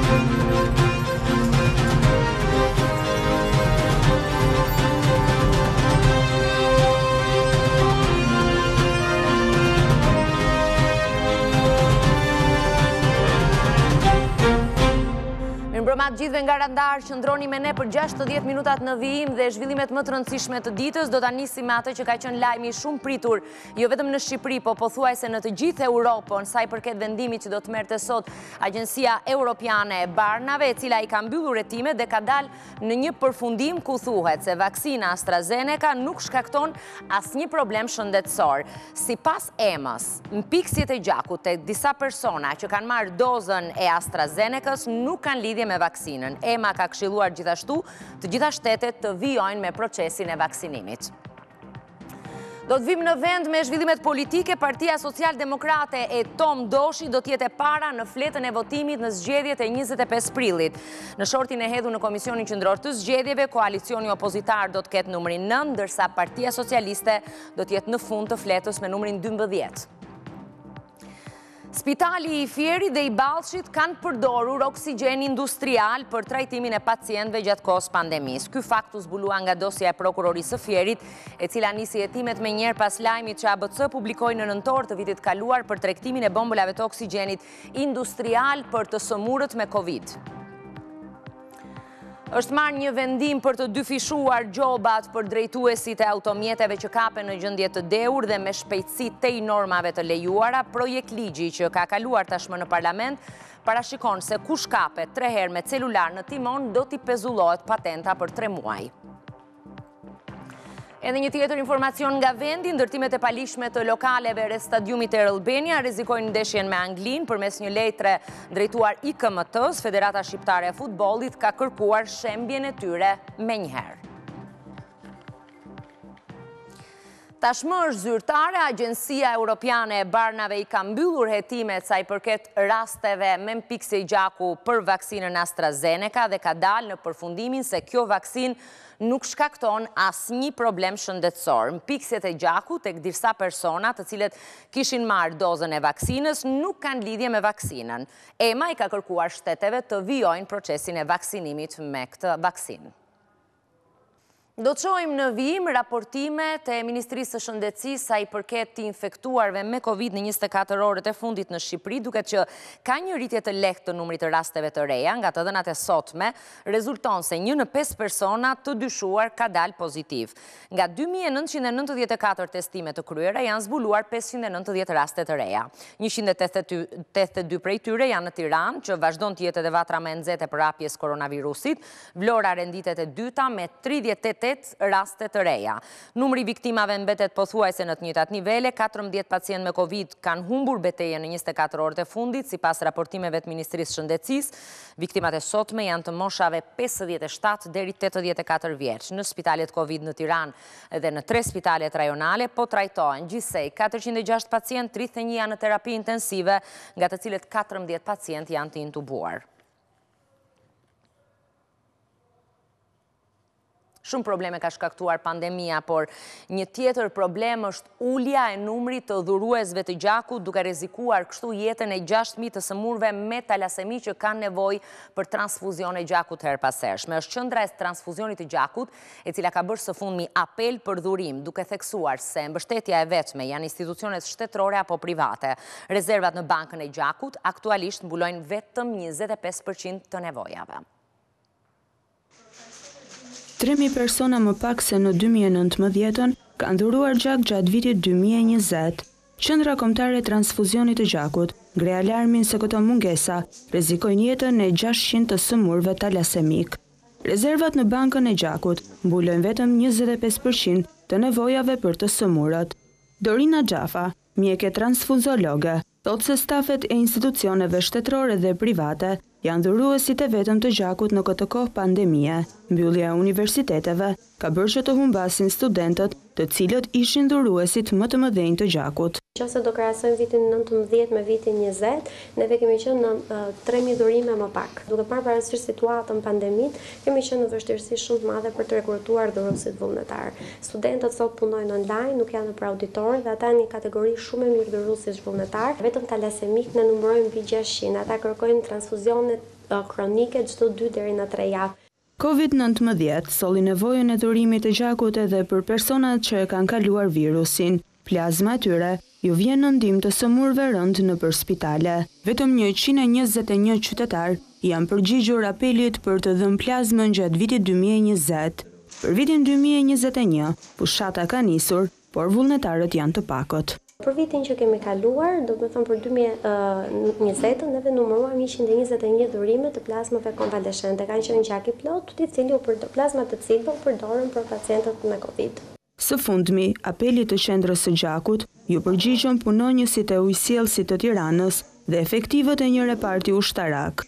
Mirëmbrëma gjithëve nga Radar, qëndroni me ne për 60 minutat në vijim dhe zhvillimet më të rëndësishme të ditës. Do ta nisim me atë që ka qenë lajmi shumë pritur, jo vetëm në Shqipëri, po pothuajse në të gjithë Europën, sa i përket vendimit që do të merrte sot Agjencia Europiane e Barnave, e cila i ka mbyllur hetimet dhe ka dalë në një përfundim ku thuhet se vaksina AstraZeneca nuk shkakton asnjë problem shëndetësor. Sipas EMA-s, mpiksjet e gjakut tek disa persona që kanë marrë dozën e AstraZenecas nuk kanë lidhje me vaksinën. EMA ka këshilluar gjithashtu të gjitha shtetet të vijojnë me procesin e vaksinimit. Do të vim në vend me zhvillimet politike. Partia Social-Demokrate e Tom Doshi do t'jetë e para në fletën e votimit në zgjedhjet e 25 prillit. Në shortin e hedhur në Komisionin Qendror të Zgjedhjeve, koalicioni opozitar do të ketë numrin 9, ndërsa Partia Socialiste do t'jetë në fund të fletës me numrin 12. Spitali i Fierit dhe i Ballshit kanë përdorur oksigjen industrial për trajtimin e pacientëve gjatë kohës pandemisë. Ky fakt u zbulua nga dosja e prokurorisë së Fierit, e cila nisi hetimet me njëherë pas lajmit që ABC publikoi në nëntor të vitit kaluar për tregtimin e bombulave të oksigjenit industrial për të sëmurët me Covid. Është marrë një vendim për të dyfishuar gjobat për drejtuesit e automjeteve që kapen në gjendje të dehur dhe me shpejtësi tej normave të lejuara. Projekt ligji që ka kaluar tashmë në parlament parashikon se kush kapet 3 herë me celular në timon do t'i pezullohet patenta për 3 muaj. Edhe një tjetër informacion nga vendi, ndërtimet e palishme të lokaleve rreth stadiumit e Albania rrezikojnë ndeshjen me Anglinë përmes një letre drejtuar IKMT-s. Federata Shqiptare e Futbollit ka kërkuar shembjen e tyre menjëherë. Tashmë është zyrtare, Agjencia Europiane e Barnave i ka mbyllur hetimet sa i përket rasteve me mpiksje gjaku për vaksinën AstraZeneca dhe ka dalë në përfundimin se kjo vaksinë nuk shkakton asnjë problem shëndetësor. Mpiksjet e gjakut tek disa persona të cilët kishin marrë dozën e vaksinës nuk kanë lidhje me vaksinën. EMA i ka kërkuar shteteve të vijojnë procesin e vaksinimit me këtë vaksinë. Do të shohim në vijim raportimet e Ministrisë së Shëndetësisë sa i përket të infektuarve me Covid në 24 orët e fundit në Shqipëri, duket që ka një rritje të lehtë të numrit të rasteve të reja. Nga të dhënat e sotme, rezulton se 1 në 5 persona të dyshuar ka dalë pozitiv. Nga 2994 testime të kryera janë zbuluar 590 raste të reja. 182 prej tyre janë në Tiranë, që vazhdon të jetë edhe vatra më e nxehtë për hapjes koronavirusit. Vlora renditet e dyta me 38 raste të reja. Numri viktimave mbetet pothuajse në të njëjtat nivele. 14 pacientë me Covid kanë humbur betejën në 24 orët e fundit, sipas raportimeve të Ministrisë së Shëndetësisë. Viktimat e sotme janë të moshave 57 deri 84 vjeç. Në spitalet Covid në Tiranë dhe në 3 spitalet rajonale po trajtohen gjithsej 406 pacientë, 31 janë në terapi intensive, nga të cilët 14 pacientë janë të intubuar. Shumë probleme ka shkaktuar pandemia, por një tjetër problem është ulja e numrit të dhuruesve të gjakut, duke rrezikuar kështu jetën e 6.000 të sëmurëve me talasemi që kanë nevojë për transfuzion e gjakut her pas hershme. Është qendra e transfuzionit të gjakut, e cila ka bërë së fundmi apel për dhurim, duke theksuar se mbështetja e vetme janë institucionet shtetërore apo private. Rezervat në bankën e gjakut aktualisht mbulojnë vetëm 25% të nevojave. 3.000 persona më pak se në 2019 kanë dhuruar gjak gjatë vitit 2020. Qendra Kombëtare e Transfuzionit të Gjakut ngre alarmin se këto mungesa rrezikojnë jetën e 600 të sëmurëve talasemik. Rezervat në bankën e gjakut mbulojnë vetëm 25% të nevojave për të sëmurët. Dorina Xhafa, mjeke transfuzologe, thotë se stafet e institucioneve shtetërore dhe private janë dhuruesit e vetëm të gjakut në këtë kohë pandemie. Mbyllja e universiteteve ka bërë që të humbasin studentët, të cilët ishin dhuruesit më të mëdhenj të gjakut. Nëse do krahasojmë vitin 19 me vitin 20, neve kemi qenë në 3.000 dhurime më pak. Duke parë parasysh situatën pandemit, kemi qenë në vështirësi shumë të madhe për të rekrutuar dhuruesit vullnetar. Studentët sot punojnë online, nuk janë për auditor dhe ata një kategori shumë e mirë dhuruesish vullnetar. Vetëm talasemik ne numërojmë mbi 600. Ata kërkojnë transfuzione kronike çdo 2 deri në 3 javë. COVID-19 solli nevojën e dhurimit të gjakut edhe për personat që e kanë kaluar virusin. Plazma e tyre ju vjen në ndihmë të sëmurëve rënd nëpër spitale. Vetëm 121 qytetar janë përgjigjur apelit për të dhënë plazmën gjatë vitit 2020. Për vitin 2021, fushata ka nisur, por vullnetarët janë të pakët. Për vitin që kemi kaluar, do të thënë për 2020, neve numëruam 121 dhurime të plazmave konvaleshente. Kanë qenë gjak i plot, plazmat të cilëve u përdoren për pacientët me COVID. Së fundmi, apeli të qendrës së gjakut ju përgjigjën punonjësit e ujësjellësit të Tiranës dhe efektivët e një reparti ushtarak.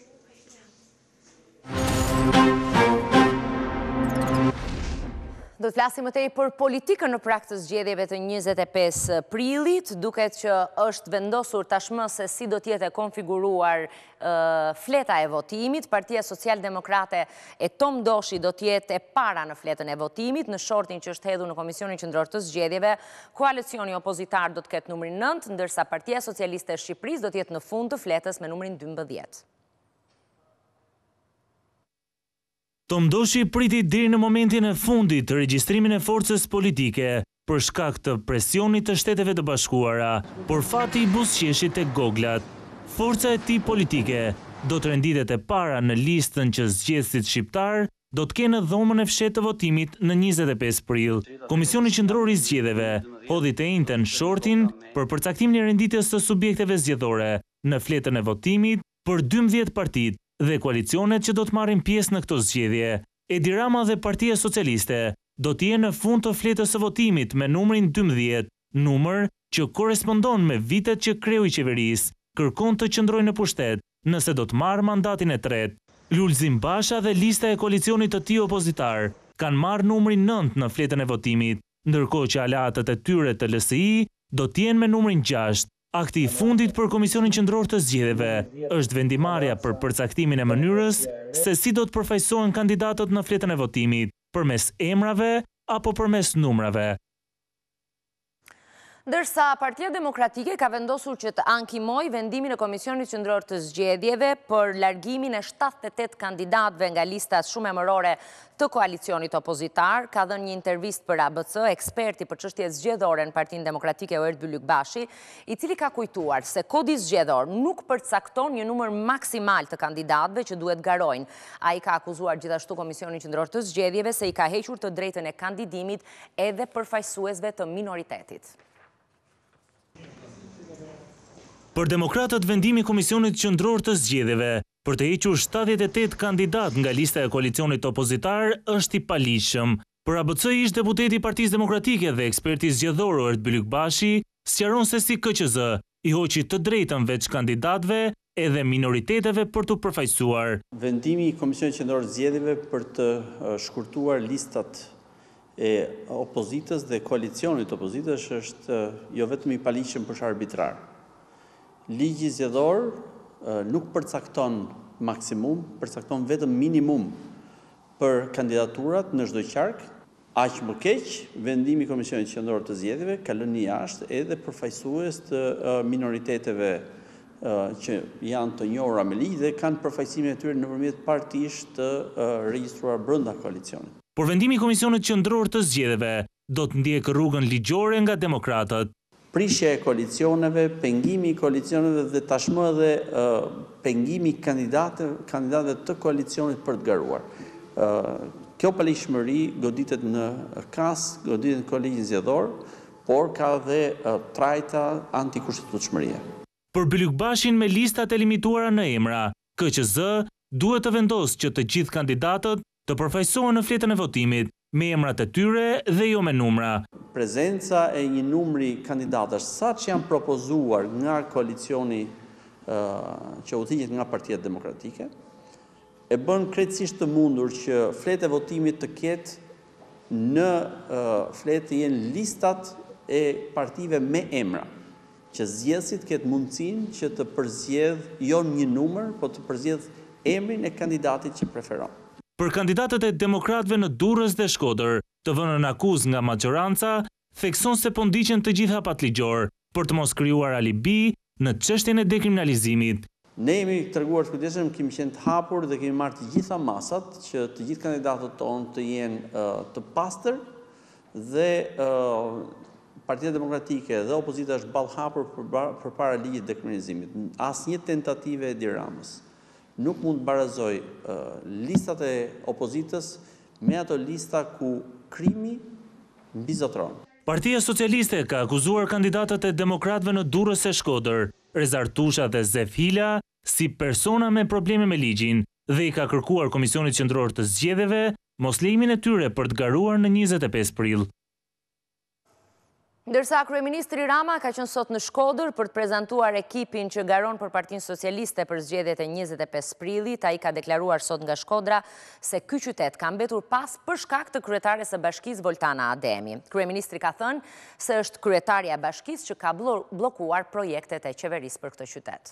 Do të flasim më tej për politikën në prag të zgjedhjeve të 25 prillit, duket që është vendosur tashmë se si do t'jetë konfiguruar fleta e votimit. Partia Socialdemokrate e Tom Doshi do t'jetë e para në fletën e votimit, në shortin që është hedhur në Komisionin Qendror të Zgjedhjeve. Koalicioni opozitar do të ketë numrin 9, ndërsa Partia Socialiste e Shqipërisë do t'jetë në fund të fletës me numrin 12. Tom Doshi priti deri në momentin e fundit të regjistrimin e forcës politike për shkak të presionit të Shteteve të Bashkuara, por fati i buzëqeshit tek goglat. Forca e tij politike do të renditet e para në listën që zgjedhësit shqiptar do të kenë në dhomën e fshehtë të votimit në 25 prill. Komisioni Qendror i Zgjedhjeve hodhi të njëjtën shortin për përcaktimin e renditjes së subjekteve zgjedhore në fletën e votimit për 12 partitë dhe koalicionet që do të marrin pjesë në këto zgjedhje. Edi Rama dhe Partia Socialiste do të jenë në fund të fletës së votimit me numrin 12, numër që korespondon me vitet që kreu i qeverisë kërkon të qëndrojë në pushtet nëse do të marrë mandatin e tretë. Lulzim Basha dhe lista e koalicionit të tij opozitar kanë marrë numrin 9 në fletën e votimit, ndërkohë që aleatët e tyre të LSI do të jenë me numrin 6. Akti i fundit për Komisionin Qendror të Zgjedhjeve është vendimarrja për përcaktimin e mënyrës se si do të përfaqësohen kandidatët në fletën e votimit, përmes emrave apo përmes numrave. Ndërsa Partia Demokratike ka vendosur që të ankimojë vendimin e Komisionit Qendror të Zgjedhjeve për largimin e 78 kandidatëve nga listat shumë emërore të koalicionit opozitar, ka dhënë një intervistë për ABC, eksperti për çështjet zgjedhore në Partinë Demokratike Erdbylyk Bashi, i cili ka kujtuar se kodi zgjedhor nuk përcakton një numër maksimal të kandidatëve që duhet garojnë. Ai ka akuzuar gjithashtu Komisionin Qendror të Zgjedhjeve se i ka hequr të drejtën e kandidimit edhe përfaqësuesve të minoritetit. Për demokratët, vendimi i Komisionit Qendror të Zgjedhjeve për të hequr 78 kandidat nga lista e koalicionit opozitar është i paligjshëm. Për ABC ish deputeti i Partisë Demokratike dhe eksperti zgjedhor Erdbylyk Bashi sqaron se si KQZ i hoqi të drejtën veç kandidatëve edhe minoriteteve për të përfaqësuar. Vendimi i Komisionit Qendror të Zgjedhjeve për të shkurtuar listat e opozitës dhe koalicionit opozitës është jo vetëm i paligjshëm, por është arbitrar. Ligji zgjedhor nuk përcakton maksimum, përcakton vetëm minimum për kandidaturat në çdo qark. Aq më keq, vendimi i Komisionit Qendror të Zgjedhjeve ka lënë jashtë edhe përfaqësues të minoriteteve që janë të njohura me ligj dhe kanë përfaqësimin e tyre nëpërmjet partish të regjistruar brenda koalicionit. Por vendimi i Komisionit Qendror të Zgjedhjeve do të ndjekë rrugën ligjore nga demokratët. Prishja e koalicioneve, pengimi i koalicioneve dhe tashmë edhe pengimi i kandidatëve të koalicionit për të garuar. Kjo paligjshmëri goditet në KAS, goditet në Kolegjin Zgjedhor, por ka dhe trajta antikushtetueshmërie. Për Bylyk Bashin me listat e limituara në emra, KQZ duhet të vendosë që të gjithë kandidatët të përfaqësohen në fletën e votimit me emrat e tyre dhe jo me numra. Prezenca e një numri kandidatësh sa që janë propozuar nga koalicioni që udhëhiqet nga Partia Demokratike, e bën krejtësisht të mundur që fletë e votimit të ketë në fletë të jenë listat e partive me emra, që zgjedhësit ketë mundësinë që të përzgjedh jo një numër, po të përzgjedh emrin e kandidatit që preferon. Për kandidatët e demokratëve në Durrës dhe Shkodër, të vënë në akuzë nga maggjoranca, thekson se po ndiqen të gjitha patligjor për të mos krijuar alibi në çështjen e dekriminalizimit. Ne jemi treguar të kujdesshëm, kemi qenë të hapur dhe kemi marrë të gjitha masat që të gjithë kandidatët tonë të jenë të pastër dhe Partia Demokratike dhe opozita është ballhapur përpara ligjit të dekriminalizimit. Asnjë tentative e Edi Ramës nuk mund të barazoj listat e opozitës me ato lista ku krimi mbizotron. Partia Socialiste ka akuzuar kandidatët e demokratëve në Durrës e Shkodër, Rezar Tusha dhe Zef Hila, si persona me probleme me ligjin dhe i ka kërkuar Komisionit Qendror të Zgjedhjeve mos lejimin e tyre për të garuar në 25 prill. Ndërsa kryeministri Rama ka qenë sot në Shkodër për të prezantuar ekipin që garon për Partinë Socialiste për zgjedhjet e 25 prillit, ai ka deklaruar sot nga Shkodra se ky qytet ka mbetur pas për shkak të kryetares së Bashkisë Voltana Ademi. Kryeministri ka thënë se është kryetaria e Bashkisë që ka bllokuar projektet e qeverisë për këtë qytet.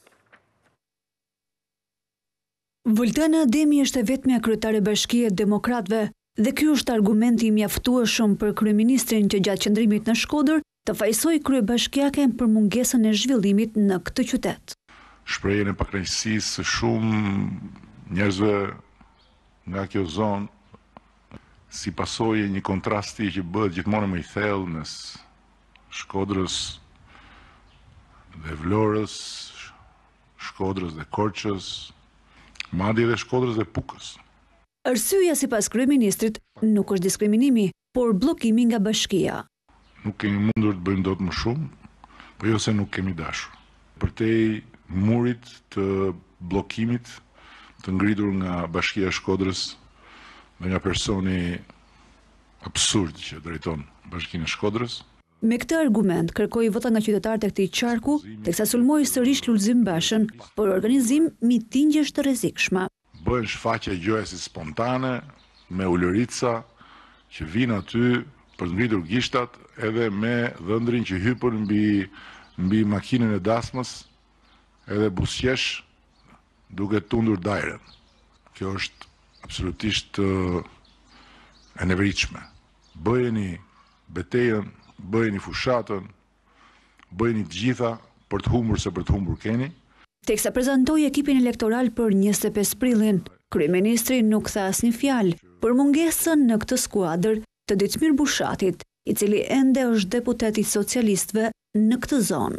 Voltana Ademi është e vetmja kryetare bashkie e demokratëve. Dhe ky është argumenti i mjaftueshëm për kryeministrin që gjatë qëndrimit në Shkodër të fajsoi kryebashkiaken për mungesën e zhvillimit në këtë qytet. Shprehjen e pakënaqësisë së shumë njerëzve nga kjo zonë si pasojë një kontrasti që bëhet gjithmonë më i thellë mes Shkodrës dhe Vlorës, Shkodrës dhe Korçës, madje edhe Shkodrës dhe Pukës. Arsyeja sipas kryeministrit nuk është diskriminimi, por bllokimi nga bashkia. Nuk kemi mundur të bëjmë dot më shumë, por jo se nuk kemi dashur. Përtej murit të bllokimit të ngritur nga Bashkia e Shkodrës dhe nga personi absurd që drejton Bashkinë e Shkodrës. Me këtë argument kërkoi vota nga qytetarët e këtij qarku, teksa sulmoi sërish Lulzim Bashën për organizim mitingjesh të rrezikshme. Bëhen shfaqje gjojësi spontane, me ulërica që vinë aty për të ngritur gishtat edhe me dhëndrin që hypën mbi makinën e dasmës edhe buzëqesh duke tundur dajren. Kjo është absolutisht e neveritshme. Bëjeni betejën, bëjeni fushatën, bëjeni të gjitha për të humbur se për të humbur keni. Teksa prezantoi ekipin elektoral për 25 prillin, kryeministri nuk tha asnjë fjalë për mungesën në këtë skuadër të Ditmir Bushatit, i cili ende është deputet i socialistëve në këtë zonë.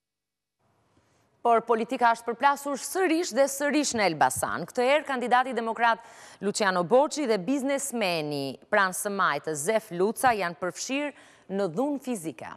Por politika është përplasur sërish dhe sërish në Elbasan. Këtë herë kandidati demokrat Luciano Boçi dhe biznesmeni pranë së majtë Zef Luca janë përfshirë në dhunë fizike.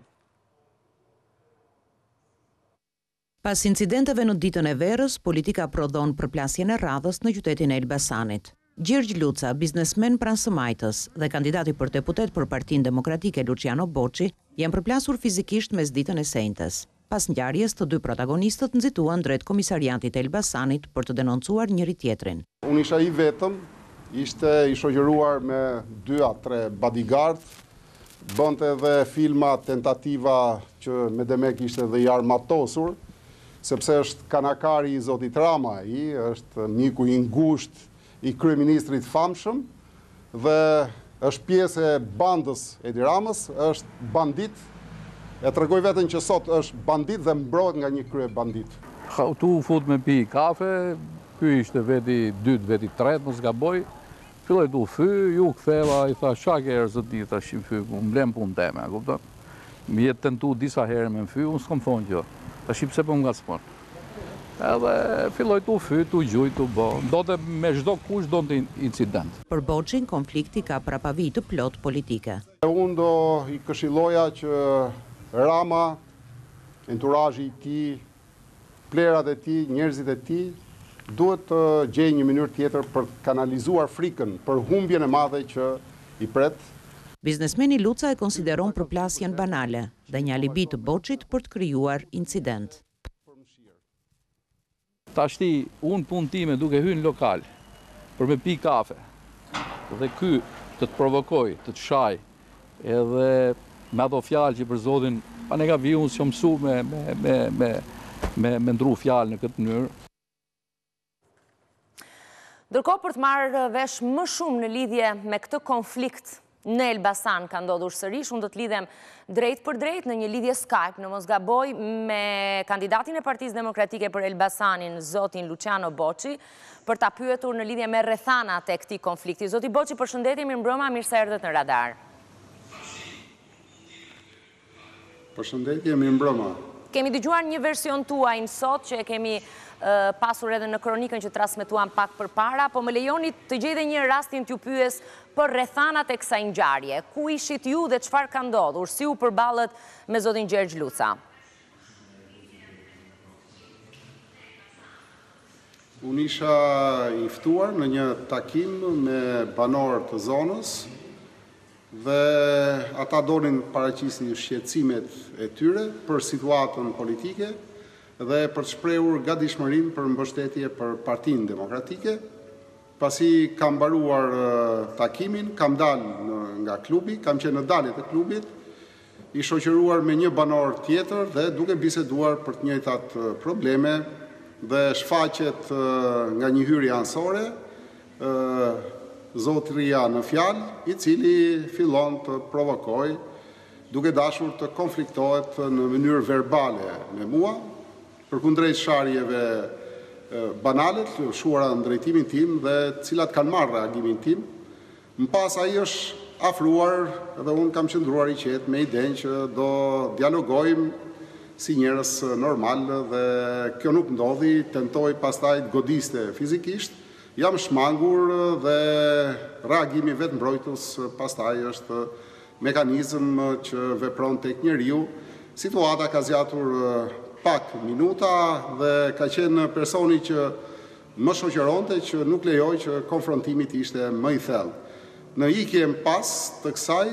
Pas incidenteve në ditën e verës, politika prodhon përplasjen e radhës në qytetin e Elbasanit. Gjergj Luca, biznesmen pranë së majtës dhe kandidati për deputet për Partinë Demokratike Luciano Boçi, janë përplasur fizikisht mes ditën e sejntes. Pas ngjarjes, të dy protagonistët nxituan drejt komisariatit e Elbasanit për të denoncuar njëri tjetrin. Unë isha i vetëm, ishte i shoqëruar me 2 a 3 bodyguard, bënte edhe filma tentativa që me demek ishte dhe i armatosur, sepse është kanakari i zotit Rama, i është miku i ngushtë i kryeministrit famshëm dhe është pjesë e bandës Edi Ramës, është bandit, e tregoj vetëm që sot është bandit dhe mbrohet nga një krye bandit. Tu fut me pi kafe, ky ishte veti 2, veti 3, mos gaboj, filloj tu fy, ju ktheva, i tha shak herë zot i tash fy, mblem punë teme, kupton? Më jetë tentu disa herë me fy, unë s'kam thonë gjë. Tash pse po ngacmon. Edhe filloj tu fy, tu gjuj, tu bë. Donte me çdo kush donte incident. Për Boçin, konflikti ka prapavijë të plot politike. Unë do i këshilloja që Rama, enturazhi i tij, plerat e tij, njerëzit e tij, duhet të gjejë një mënyrë tjetër për të kanalizuar frikën për humbjen e madhe që i pret. Biznesmeni Luca e konsideron përplasjen banale dhe një alibi të Boçit për të krijuar incident. Tashti, unë punë time duke hyrë në lokal, për me pi kafe. Dhe ky të të provokoj, të të shaj, edhe me ato fjalë që për zotin, pa ne ka vi unë që mësu me ndru fjalë në këtë mënyrë. Ndërkohë, për të marrë vesh më shumë në lidhje me këtë konflikt në Elbasan ka ndodhur sërish, unë do të lidhem drejt për drejt në një lidhje Skype, në mos gaboj, me kandidatin e Partisë Demokratike për Elbasanin, zotin Luciano Boçi, për ta pyetur në lidhje me rrethanat e këtij konflikti. Zoti Boçi, përshëndetje, mirëmbrëma, mirë se erdhët në Radar. Përshëndetje, mirëmbrëma. Kemi dëgjuar një version tuaj në sot që e kemi pasur edhe në kronikën që transmetuam pak përpara, po më lejoni të gjej edhe një rastin t'ju pyes për rrethanat e kësaj ngjarje. Ku ishit ju dhe çfarë ka ndodhur? Si u përballët me zotin Gjergj Luca? Unë isha i ftuar në një takim me banorë të zonës dhe ata donin paraqisnin shqetësimet e tyre për situatën politike dhe për të shprehur gatishmërinë për mbështetje për Partinë Demokratike. Pasi kam mbaruar takimin, kam dalë nga klubi, kam qenë në daljet e klubit, i shoqëruar me një banor tjetër dhe duke biseduar për të njëjtat probleme dhe shfaqet nga një hyrje anësore, zotëria në fjalë, i cili fillon të provokoj, duke dashur të konfliktohet në mënyrë verbale me mua, përkundrejt sharjeve banale, shuara në drejtimin tim dhe cilat kanë marrë reagimin tim. Më pas ai është afruar dhe unë kam qëndruar i qetë me idenë që do dialogojmë si njerëz normal dhe kjo nuk ndodhi, tentoj pastaj të godiste fizikisht, jam shmangur dhe reagimi vetë mbrojtës pastaj është mekanizëm që vepron tek njeriu. Situata ka zgjatur pak minuta dhe ka qenë personi që më shoqëronte që nuk lejoj që konfrontimi të ishte më i thellë. Në ikje pas të kësaj,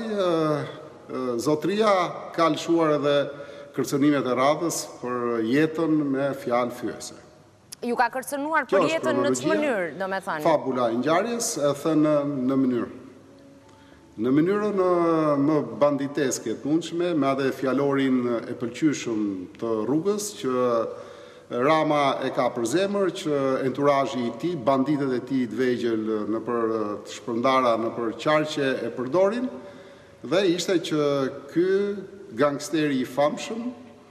zotëria ka lëshuar edhe kërcënimet e radhës për jetën me fjalë fyese. Ju ka kërcënuar për jetën në çfarë mënyrë, domethënë? Fabula e ngjarjes e thënë në mënyrë. Në mënyrën më banditeske të mundshme, me atë fjalorin e pëlqyeshëm të rrugës që Rama e ka për zemër, që enturazhi i tij, banditët e tij të vegjël nëpër të shpërndara nëpër qarqe e përdorin, dhe ishte që ky gangsteri i famshëm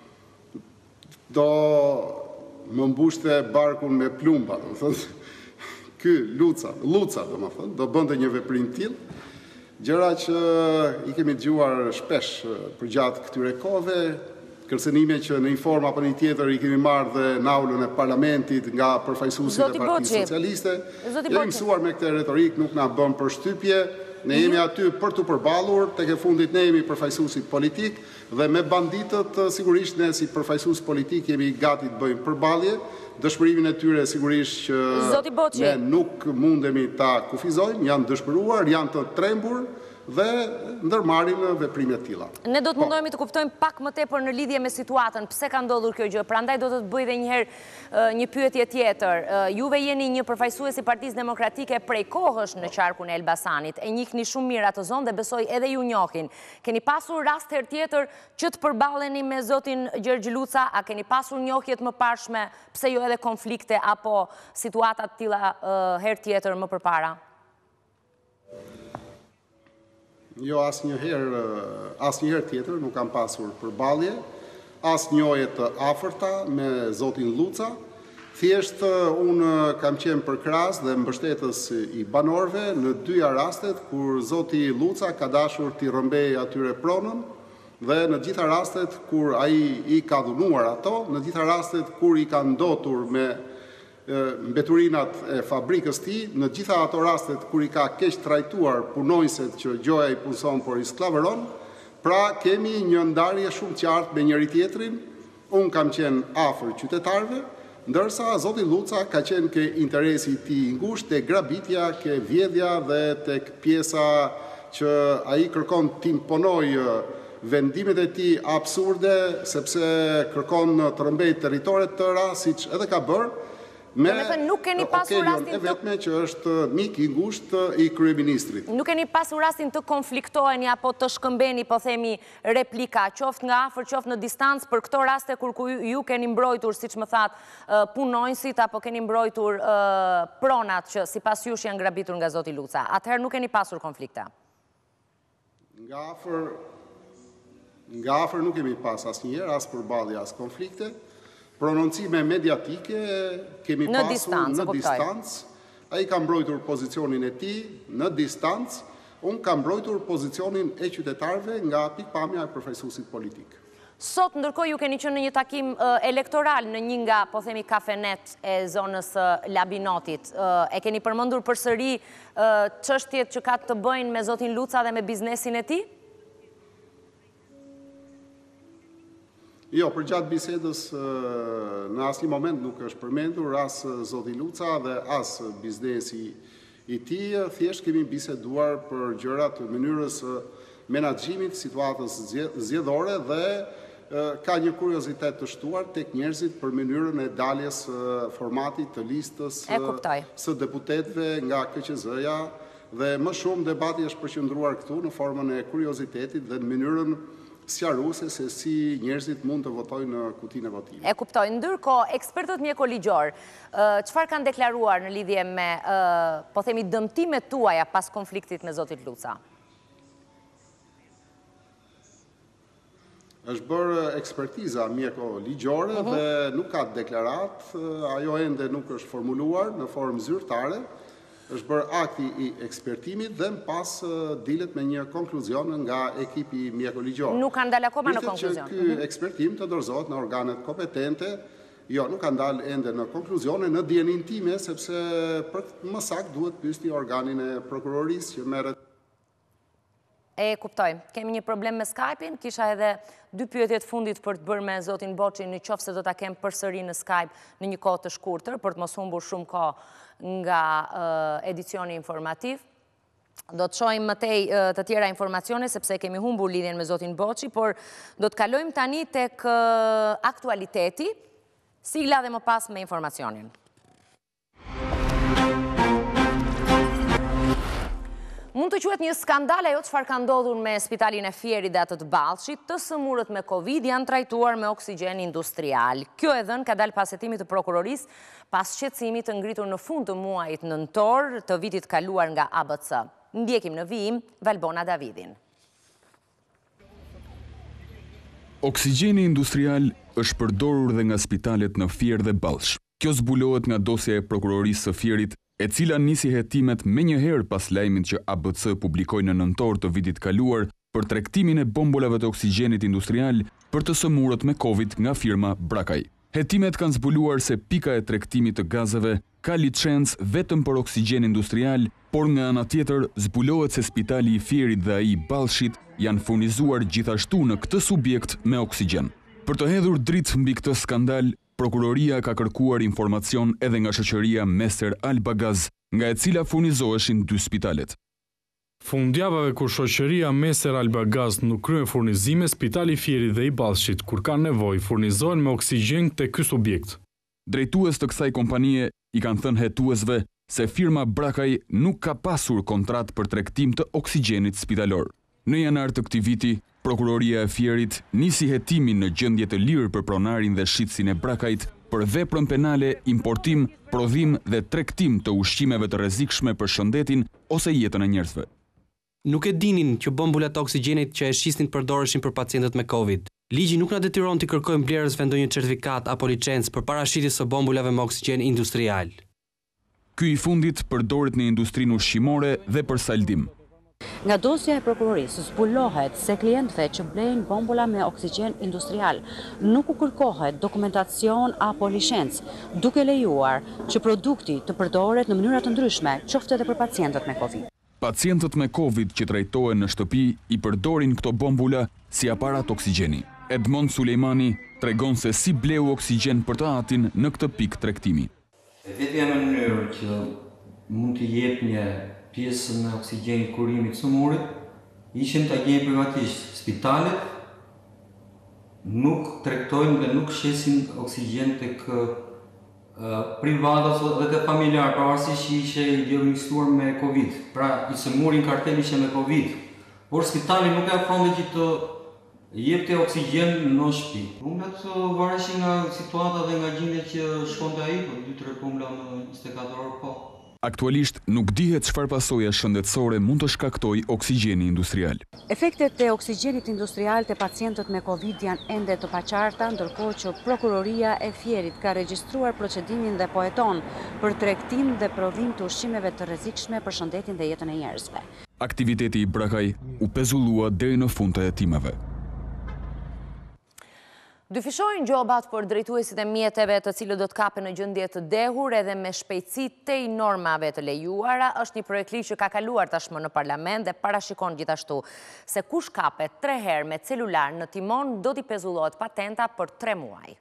do më mbushte barkun me plumba, domethënë. Ky Luca, domethënë, do bënte një veprim të tillë. Gjëra që i kemi dëgjuar shpesh përgjatë këtyre kohëve, kërcënime që në një formë apo në një tjetër i kemi marrë dhe në aulën e parlamentit nga përfaqësuesit e Partisë Socialiste. Jemi mësuar me këtë retorik, nuk na bën përshtypje. Ne jemi aty për të përballur, tek e fundit ne jemi përfaqësuesit politik dhe me banditët sigurisht ne si përfaqësues politik jemi gati të bëjmë përballje. Dëshpërimin e tyre sigurisht që ne nuk mundemi ta kufizojmë, janë dëshpëruar, janë të trembur dhe ndërmarrin veprime të tilla. Ne do të mundohemi të kuptojmë pak më tepër në lidhje me situatën, pse ka ndodhur kjo gjë. Prandaj do të të bëj edhe një herë një pyetje tjetër. Juve jeni një përfaqësues i Partisë Demokratike prej kohësh në qarkun e Elbasanit, e njihni shumë mirë atë zonë dhe besoj edhe ju njohin. Keni pasur rast herë tjetër që të përballeni me zotin Gjergj Luca, a keni pasur njohje të mëparshme, pse jo edhe konflikte apo situata të tilla herë tjetër më përpara? Jo, asnjëherë tjetër nuk kam pasur përballje, as njohje të afërta me zotin Luca. Thjesht unë kam qenë përkras dhe mbështetës i banorëve në dyja rastet kur zoti Luca ka dashur t'i rrëmbejë atyre pronën dhe në gjitha rastet kur ai i ka dhunuar ato, në gjitha rastet kur i ka ndotur me mbeturinat e fabrikës tij, në gjitha ato rastet kur i ka keq trajtuar punonjësit që gjoja i punson por i sklavëron, pra kemi një ndarje shumë qartë me njëri tjetrin. Unë kam qenë afër qytetarëve, ndërsa zoti Luca ka qenë ke interesi i tij i ngushtë te grabitja, ke vjedhja dhe tek pjesa që ai kërkon të imponojë vendimet e tij absurde, sepse kërkon të rrëmbejë territore të tëra, siç edhe ka bërë. Nuk keni pasur rastin e vetme që është mik i ngushtë i kryeministrit. Nuk keni pasur rastin të konfliktoheni apo të shkëmbeni, po themi, replika, qoftë nga afër, qoftë në distancë, për këto raste kur ju keni mbrojtur, siç më thatë, punonjësit apo keni mbrojtur pronat që sipas jush janë grabitur nga zoti Luca. Atëherë nuk keni pasur konflikte. Nga afër nuk kemi pas asnjëherë, as përballje, as konflikte. Prononcime mediatike kemi pasur në distancë. Ai ka mbrojtur pozicionin e tij në distancë, unë kam mbrojtur pozicionin e qytetarëve nga pikpamja e përfaqësuesit politik. Sot, ndërkohë, ju keni qenë në një takim elektoral në një nga, po themi, kafenet e zonës Labinotit. E keni përmendur përsëri çështjet që ka të bëjnë me zotin Luca dhe me biznesin e tij? Jo, për gjatë bisedës në asnjë moment nuk është përmendur as zoti Luca dhe as biznesi i tij, thjesht kemi biseduar për gjërat të mënyrës menaxhimit situatës zgjedhore dhe ka një kuriozitet të shtuar tek njerëzit për mënyrën e daljes formatit të listës së deputetëve nga KQZ-ja dhe më shumë debati është përqendruar këtu në formën e kuriozitetit dhe në mënyrën sqaruese se si njerëzit mund të votojnë në kutinë e votimit. E kuptoj. Ndërkohë, ekspertët mjekoligjor, çfarë kanë deklaruar në lidhje me, po themi, dëmtimet tuaja pas konfliktit me zotin Luca? Është bërë ekspertiza mjekoligjore dhe nuk ka deklarat, ajo ende nuk është formuluar në formë zyrtare. Është bërë akti i ekspertimit dhe më pas dilet me një konkluzion nga ekipi mjekoligjor. Nuk kanë dalë akoma në konkluzion? Pritet që ky ekspertim të dorëzohet në organet kompetente. Jo, nuk kanë dalë ende në konkluzione, në dijenin time, sepse për më saktë duhet pyesni organin e prokurorisë që merret. E kuptoj. Kemi një problem me Skype-in, kisha edhe 2 pyetje të fundit për të bërë me zotin Boçi, në qoftë se do ta kem përsëri në Skype në një kohë të shkurtër, për të mos humbur shumë kohë nga edicioni informativ. Do të shohim mëtej të tjera informacione, sepse kemi humbur lidhjen me zotin Boçi, por do të kalojmë tani tek aktualiteti, sigla dhe më pas me informacionin. Mund të quhet një skandal ajo çfarë ka ndodhur me spitalin e Fierit dhe atë të Ballshit, të sëmurët me Covid janë trajtuar me oksigjen industrial. Kjo e dhënë ka dalë pas hetimit të prokurorisë pas shqetësimit të ngritur në fund të muajit nëntor të vitit kaluar nga ABC. Ndjekim në vijim Valbona Davidin. Oksigjeni industrial është përdorur dhe nga spitalet në Fier dhe Ballsh. Kjo zbulohet nga dosja e prokurorisë së Fierit, e cila nisi hetimet me njëherë pas lajmit që ABC publikoi në nëntor të vitit kaluar për tregtimin e bombolave të oksigjenit industrial për të sëmurët me Covid nga firma Brakaj. Hetimet kanë zbuluar se pika e tregtimit të gazeve ka licencë vetëm për oksigjen industrial, por nga ana tjetër zbulohet se spitali i Fierit dhe ai i Ballshit janë furnizuar gjithashtu në këtë subjekt me oksigjen. Për të hedhur dritë mbi këtë skandal, prokuroria ka kërkuar informacion edhe nga shoqëria Meser Albagaz, nga e cila furnizoheshin 2 spitalet. Fundjavave kur shoqëria Meser Albagaz nuk kryen furnizime, spitali Fierit dhe i Ballshit, kur kanë nevojë, furnizohen me oksigjen te ky subjekt. Drejtues të kësaj kompanie i kanë thënë hetuesve se firma Brakaj nuk ka pasur kontratë për tregtim të oksigjenit spitalor. Në janar të këtij viti, prokuroria e Fierit nisi hetimin në gjendje të lirë për pronarin dhe shitësin e Brakajt për veprën penale, importim, prodhim dhe tregtim të ushqimeve të rrezikshme për shëndetin ose jetën e njerëzve. Nuk e dinin që bombulat e oksigjenit që e shisnin përdoreshin për pacientët me Covid. Ligji nuk na detyron të kërkojmë blerësve ndonjë certifikat apo licencë për parashitjes së bombulave me oksigjen industrial. Ky i fundit përdoret në industrinë ushqimore dhe për saldim. Nga dosja e prokurorisë zbulohet se klientëve që blejnë bombula me oksigjen industrial nuk u kërkohet dokumentacion apo licencë, duke lejuar që produkti të përdoret në mënyra të ndryshme, qoftë edhe për pacientët me Covid. Pacientët me Covid që trajtohen në shtëpi i përdorin këto bombula si aparat oksigjeni. Edmond Sulejmani tregon se si bleu oksigjen për të atin në këtë pikë tregtimi. Vetja mënyrë që mund të jep një pjesë me oksigjen kurimit sëmurit, ishin të gjejnë privatisht. Spitalet nuk tregtojnë dhe nuk shesin oksigjen tek privat dhe të familjar, pavarësisht që ishe i diagnozuar me Covid. Pra, i sëmurin kartel ishe me Covid. Por spitali nuk e afronte që të jepte oksigjen në shtëpi. Pumblat vareshin nga situata dhe nga gjendja që shkonte ai, 2-3 pumbla në 24 orë po. Aktualisht nuk dihet çfarë pasojë shëndetësore mund të shkaktojë oksigjeni industrial. Efektet e oksigjenit industrial të pacientët me Covid janë ende të paqarta, ndërkohë që Prokuroria e Fierit ka regjistruar procedimin dhe po heton për tregtim dhe prodhim të ushqimeve të rrezikshme për shëndetin dhe jetën e njerëzve. Aktiviteti i Brakaj u pezullua deri në fund të hetimeve. Dyfishojnë gjobat për drejtuesit e mjeteve të cilët do të kapen në gjendje të dehur edhe me shpejtësi tej normave të lejuara, është një projekt ligj që ka kaluar tashmë në parlament dhe parashikon gjithashtu se kush kapet 3 herë me celular në timon do t'i pezullohet patenta për 3 muaj.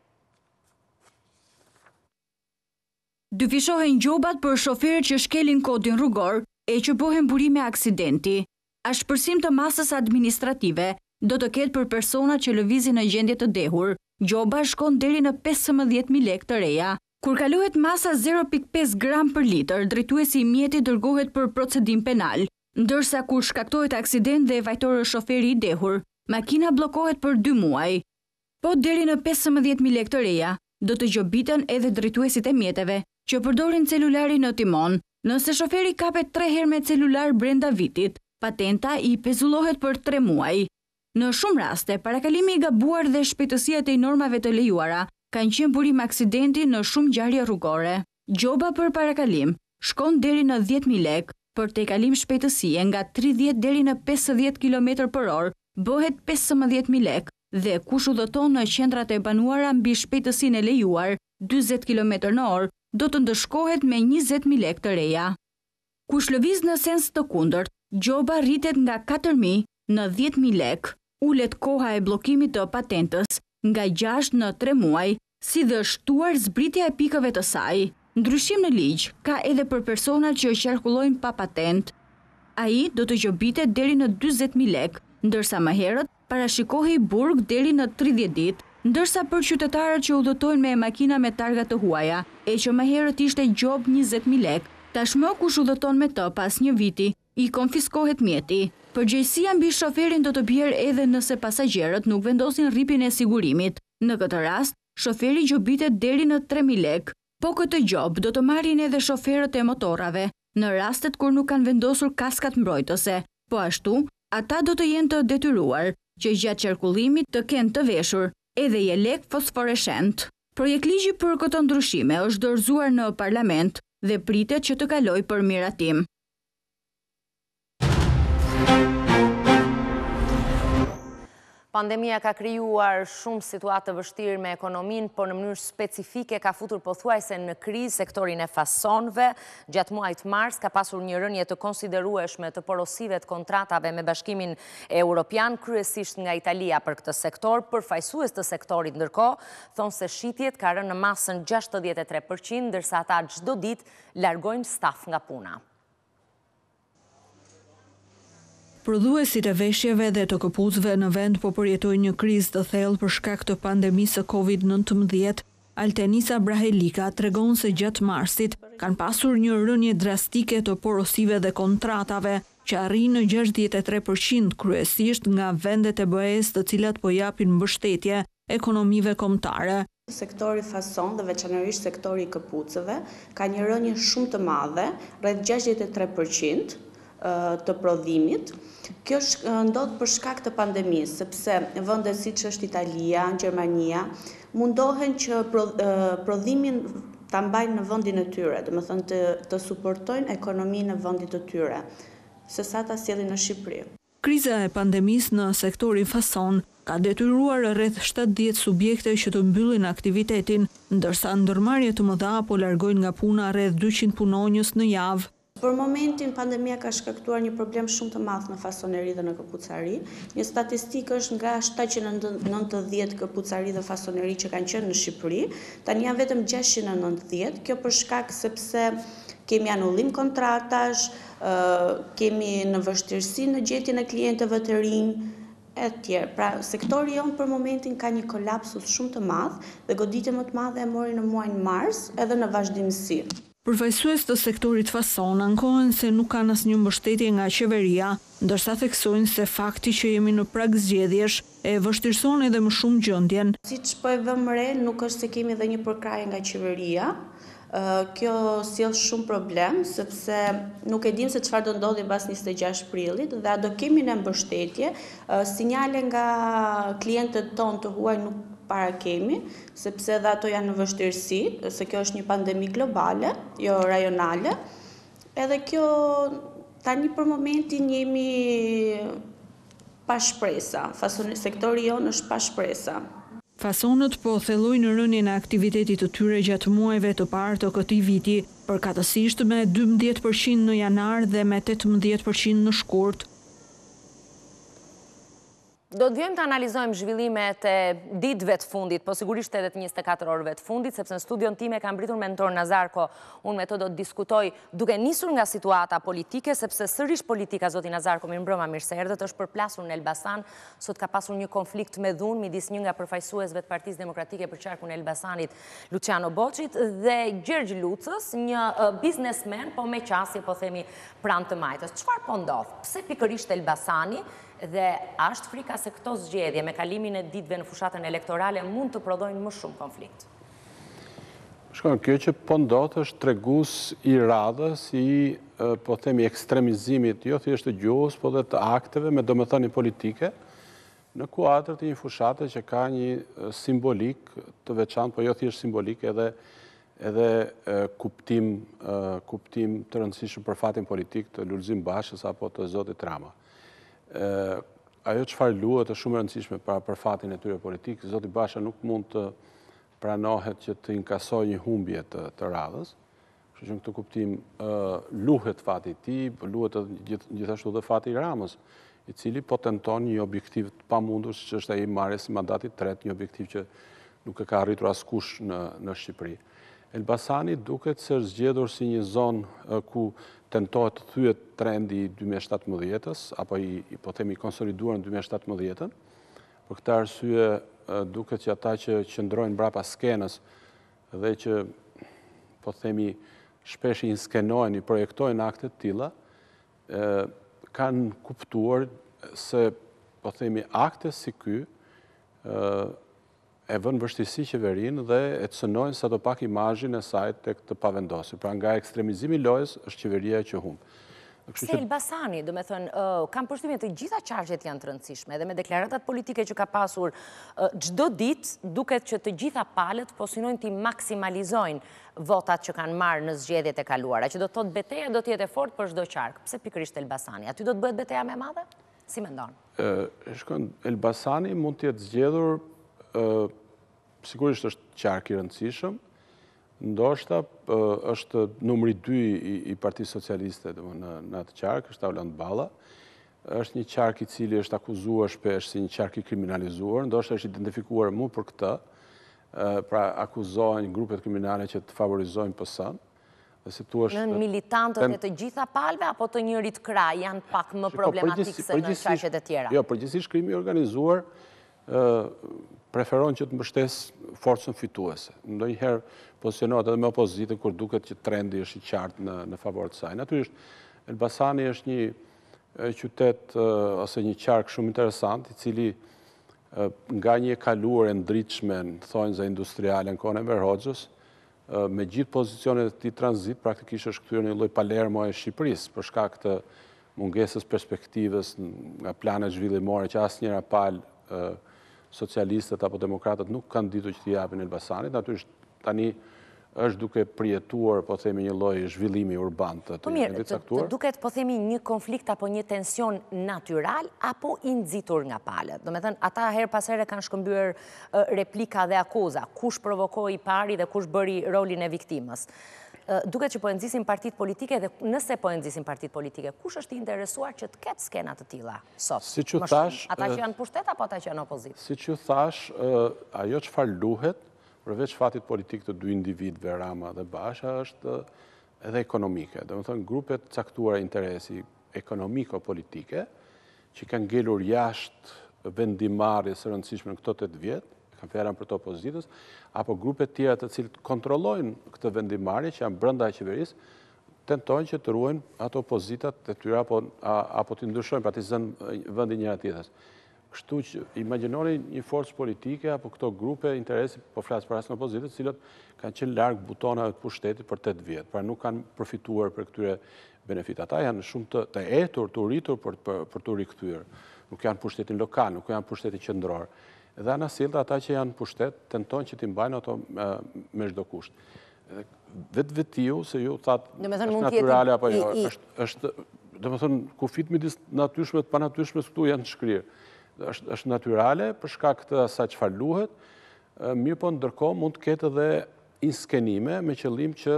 Dyfishohen gjobat për shoferët që shkelin kodin rrugor e që bëhen burime aksidenti. Ashpërsim të masës administrative do të ketë për persona që lëvizin në gjendje të dehur. Gjoba shkon deri në 15.000 lekë të reja. Kur kalohet masa 0.5 gram për litër, drejtuesi i mjetit dërgohet për procedim penal, ndërsa kur shkaktohet aksident dhe vajtorë shoferi i dehur, makina bllokohet për 2 muaj. Po deri në 15.000 lekë të reja, do të gjobiten edhe drejtuesit e mjeteve që përdorin celularin në timon. Nëse shoferi kapet 3 herë me celular brenda vitit, patenta i pezullohet për 3 muaj. Në shumë raste, parakalimi i gabuar dhe shpejtësia të normave të lejuara kanë qenë burim aksidenti në shumë ngjarje rrugore. Gjoba për parakalim shkon deri në 10.000 lekë, për tejkalim shpejtësie nga 30 deri në 50 km/orë bëhet 15.000 lekë dhe kush udhëton në qendrat e banuara mbi shpejtësinë e lejuar 40 km/orë do të ndëshkohet me 20.000 lekë të reja. Kush lëviz në sens të kundërt, gjoba rritet nga 4.000 në 10.000 lekë. Ulet koha e bllokimit të patentës nga 6 në 3 muaj, si dhe shtuar zbritja e pikëve të saj. Ndryshim në ligj ka edhe për personat që qarkullojnë pa patent. Ai do të gjobitet deri në 40.000 lekë, ndërsa më herët parashikohej burg deri në 30 ditë, ndërsa për qytetarët që udhëtojnë me makina me targa të huaja, e që më herët ishte gjob 20.000 lekë, tashmë kush udhëton me të pas 1 viti, i konfiskohet mjeti. Përgjegjësia mbi shoferin do të bjerë edhe nëse pasagjerët nuk vendosin rripin e sigurimit. Në këtë rast, shoferi gjobitet deri në 3.000 lekë. Po këtë gjob do të marrin edhe shoferët e motorrave, në rastet kur nuk kanë vendosur kaskat mbrojtëse. Po ashtu, ata do të jenë të detyruar që gjatë qarkullimit të kenë të veshur edhe jelek fosforeshent. Projektligji për këto ndryshime është dorëzuar në parlament dhe pritet që të kalojë për miratim. Pandemia ka krijuar shumë situatë të vështirë me ekonominë, por në mënyrë specifike ka futur pothuajse në krizë sektorin e fasonëve. Gjatë muajit mars ka pasur një rënje të konsiderueshme të porosive të kontratave me Bashkimin Evropian, kryesisht nga Italia për këtë sektor. Përfaqësues të sektorit ndërkohë thonë se shitjet ka rënë në masën 63%, ndërsa ata çdo ditë largojnë staf nga puna. Prodhuesit e veshjeve dhe të këpucëve në vend po përjetojnë një krizë të thellë për shkak të pandemisë së Covid-19. Altenisa Brahelika tregon se gjatë marsit kanë pasur një rënje drastike të porosive dhe kontratave që arrin në 63%, kryesisht nga vendet e BE-s të cilat po japin mbështetje ekonomive kombëtare. Sektori fason dhe veçanërisht sektori i këpucëve ka një rënje shumë të madhe, rreth 63%. Të prodhimit. Kjo ndodh për shkak të pandemisë, sepse vende siç është Italia, Gjermania, mundohen që prodhimin ta mbajnë në vendin e tyre, domethënë të suportojnë ekonominë në vendit të tyre, sesa ta sjellin në Shqipëri. Kriza e pandemisë në sektorin fason ka detyruar rreth 70 subjekte që të mbyllin aktivitetin, ndërsa ndërmarrje të mëdha po largojnë nga puna rreth 200 punonjës në javë. Për momentin, pandemia ka shkaktuar një problem shumë të madh në fasoneri dhe në këpucari. Një statistikë është nga 790 këpucari dhe fasoneri që kanë qenë në Shqipëri, tani janë vetëm 690, kjo për shkak sepse kemi anullim kontratash, kemi në vështirësi në gjetjen e klientëve të rinj, e tjerë. Pra, sektori jonë për momentin ka një kolapsus shumë të madh dhe goditje më të madhe e mori në muajin mars edhe në vazhdimësi. Përfaqësues të sektorit fason ankohen se nuk kanë asnjë mbështetje nga qeveria, ndërsa theksojnë se fakti që jemi në prag zgjedhjesh e vështirëson edhe më shumë gjendjen. Siç po e vëmë re, nuk është se kemi dhe një përkrahje nga qeveria. Kjo sjell shumë problem, sepse nuk e dim se çfarë do ndodhi pas 26 prillit dhe a do kemi në mbështetje. Sinjale nga klientët tonë të huaj nuk para kemi, sepse edhe ato janë në vështirësi, se kjo është një pandemi globale, jo rajonale. Edhe kjo tani për momentin jemi pa shpresa. Sektori jonë është pa shpresa. Fasonët po thellojnë rënien e aktivitetit të tyre gjatë muajve të parë të këtij viti, përkatësisht me 12% në janar dhe me 18% në shkurt. Do të vjojmë të analizojmë zhvillimet e ditëve të fundit, po sigurisht edhe të 24 orëve të fundit, sepse në studion time ka mbritur mentor Nazarko, unë me të do të diskutoj duke nisur nga situata politike, sepse sërish politika, zoti Nazarko, mirë mbrëma, mirë se erdhët, është përplasur në Elbasan, sot ka pasur një konflikt me dhunë midis një nga përfaqësuesve të Partisë Demokratike për qarkun e Elbasanit, Luciano Boçit, dhe Gjergj Lucës, një biznesmen, po me qasje, po themi pranë të majtës. Çfarë po ndodh? Pse pikërisht Elbasani? Dhe është frika se këto zgjedhje me kalimin e ditëve në fushatën elektorale mund të prodhojnë më shumë konflikt? Kjo që po ndodh është tregus i radhës i, po themi, ekstremizimit, jo thjesht të gjuhës, po dhe të akteve me domethënie politike, në kuadër të një fushate që ka një simbolik të veçantë, po jo thjesht simbolik, edhe kuptim të rëndësishëm për fatin politik të Lulzim Bashës apo të zotit Rama. Ajo çfarë luhet është shumë e rëndësishme për fatin e tyre politik. Zoti Basha nuk mund të pranohet që të inkasojë një humbje të radhës. Kështu që në këtë kuptim luhet fati i tij, luhet gjithashtu dhe fati i Ramës, i cili po tenton një objektiv të pamundur, siç është ai marrjes së mandatit të tretë, një objektiv që nuk e ka arritur askush në Shqipëri. Elbasani duket se është zgjedhur si një zonë ku tentohet të thyet trendi i 2017-ës, apo i po themi konsoliduar në 2017-ën. Për këtë arsye duket që ata që qëndrojnë brapa skenës dhe që po themi shpesh i skenojnë, i projektojnë akte të tilla, kanë kuptuar se po themi akte si ky e vënë vështirësi qeverinë dhe e cënojnë sa do pak imazhin e saj tek të pavendosur. Pra nga ekstremizimi i lojës është qeveria që humb. Se Elbasani, do me thënë, kam përshtypjen të gjitha qarqet janë të rëndësishme, edhe me deklaratat politike që ka pasur çdo ditë, duket që të gjitha palët po synojnë të maksimalizojnë votat që kanë marrë në zgjedhjet e kaluara, që do të thotë betejë do të jetë fort për çdo qark. Pse pikërisht Elbasani? Aty do të bëhet betejë më e madhe? Si mendon? Elbasani mund të jetë zgjedhur, sigurisht është qark i rëndësishëm, ndoshta është numri 2 i Partisë Socialiste në atë qark, është Auland Balla. Është një qark i cili është akuzuar shpesh si një qark i kriminalizuar, ndoshta është identifikuar më për këtë, pra akuzohen grupet kriminale që të favorizojnë PS-n. Në militantët e të gjitha palve, apo të njërit kraj janë pak më problematik se në qarqet e tjera? Jo, përgjithsisht krimi organizuar preferon që të mbështes forcën fituese. Ndonjëherë pozicionohet edhe me opozitë kur duket që trendi është i qartë në favor të saj. Natyrisht, Elbasani është një qytet ose një qark shumë interesant, i cili nga një kaluar e ndritshme në thonjza industriale në kohën e Enver Hoxhës, me gjithë pozicionet e tij tranzit praktikisht është kthyer në një lloj Palermo e Shqipërisë për shkak të mungesës perspektivës nga planet zhvillimore që asnjëra palë socialistët apo demokratët nuk kanë ditur që t'i japin Elbasanit. Natyrisht tani është duke përjetuar, po themi, një lloj zhvillimi urban të vendit caktuar. Të duket, po themi, një konflikt apo një tension natyral apo i nxitur nga palët? Do me thënë, ata her pas here kanë shkëmbyer replika dhe akuza. Kush provokoi i pari dhe kush bëri rolin e viktimës? Duket që po e nxisin partitë politike dhe nëse po e nxisin partitë politike, kush është i interesuar që të ketë skena të tilla sot? Siç u thash, ata që janë pushtet apo ata që janë opozitë? Siç u thash, ajo çfarë luhet përveç fatit politik të dy individëve, Rama dhe Basha, është edhe ekonomike. Do të thonë grupet caktuara interesi ekonomiko-politike që kanë ngelur jashtë vendimarrjes së rëndësishme në këto 8 vjet, kam fjalën për të opozitës, apo grupe tjera të cilët kontrollojnë këtë vendimarrje që janë brenda qeverisë, tentojnë që të ruajnë ato opozitat e tyre apo të ndryshojnë, pra të zënë vendin njëra tjetrës. Kështu që imagjinoni një forcë politike apo këto grupe interesi, po flas për rastin e opozitës, të cilët kanë qenë larg butonave të pushtetit për 8 vjet, pra nuk kanë përfituar për këtyre benefit. Ata janë shumë të etur, të uritur për të rikthyer. Nuk janë pushtetin lokal, nuk janë pushtetin qendror. Dhe anasjellët ata që janë pushtet tentojnë që t'i mbajnë ato me çdo kusht. Vetiu se ju thatë është natyrale apo jo, është domethënë kufit midis natyrshme të panatyrshme këtu janë të shkrirë. Është natyrale për shkak të asaj çfarë luhet, mirë po ndërkohë mund të ketë edhe inskenime me qëllim që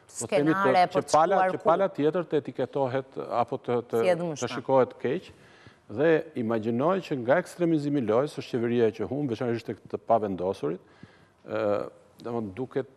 pala tjetër të etiketohet apo të shikohet keq. Dhe imagjinoj që nga ekstremizimi i lojës është qeveria që humbë, veçanërisht të pavendosurit, duket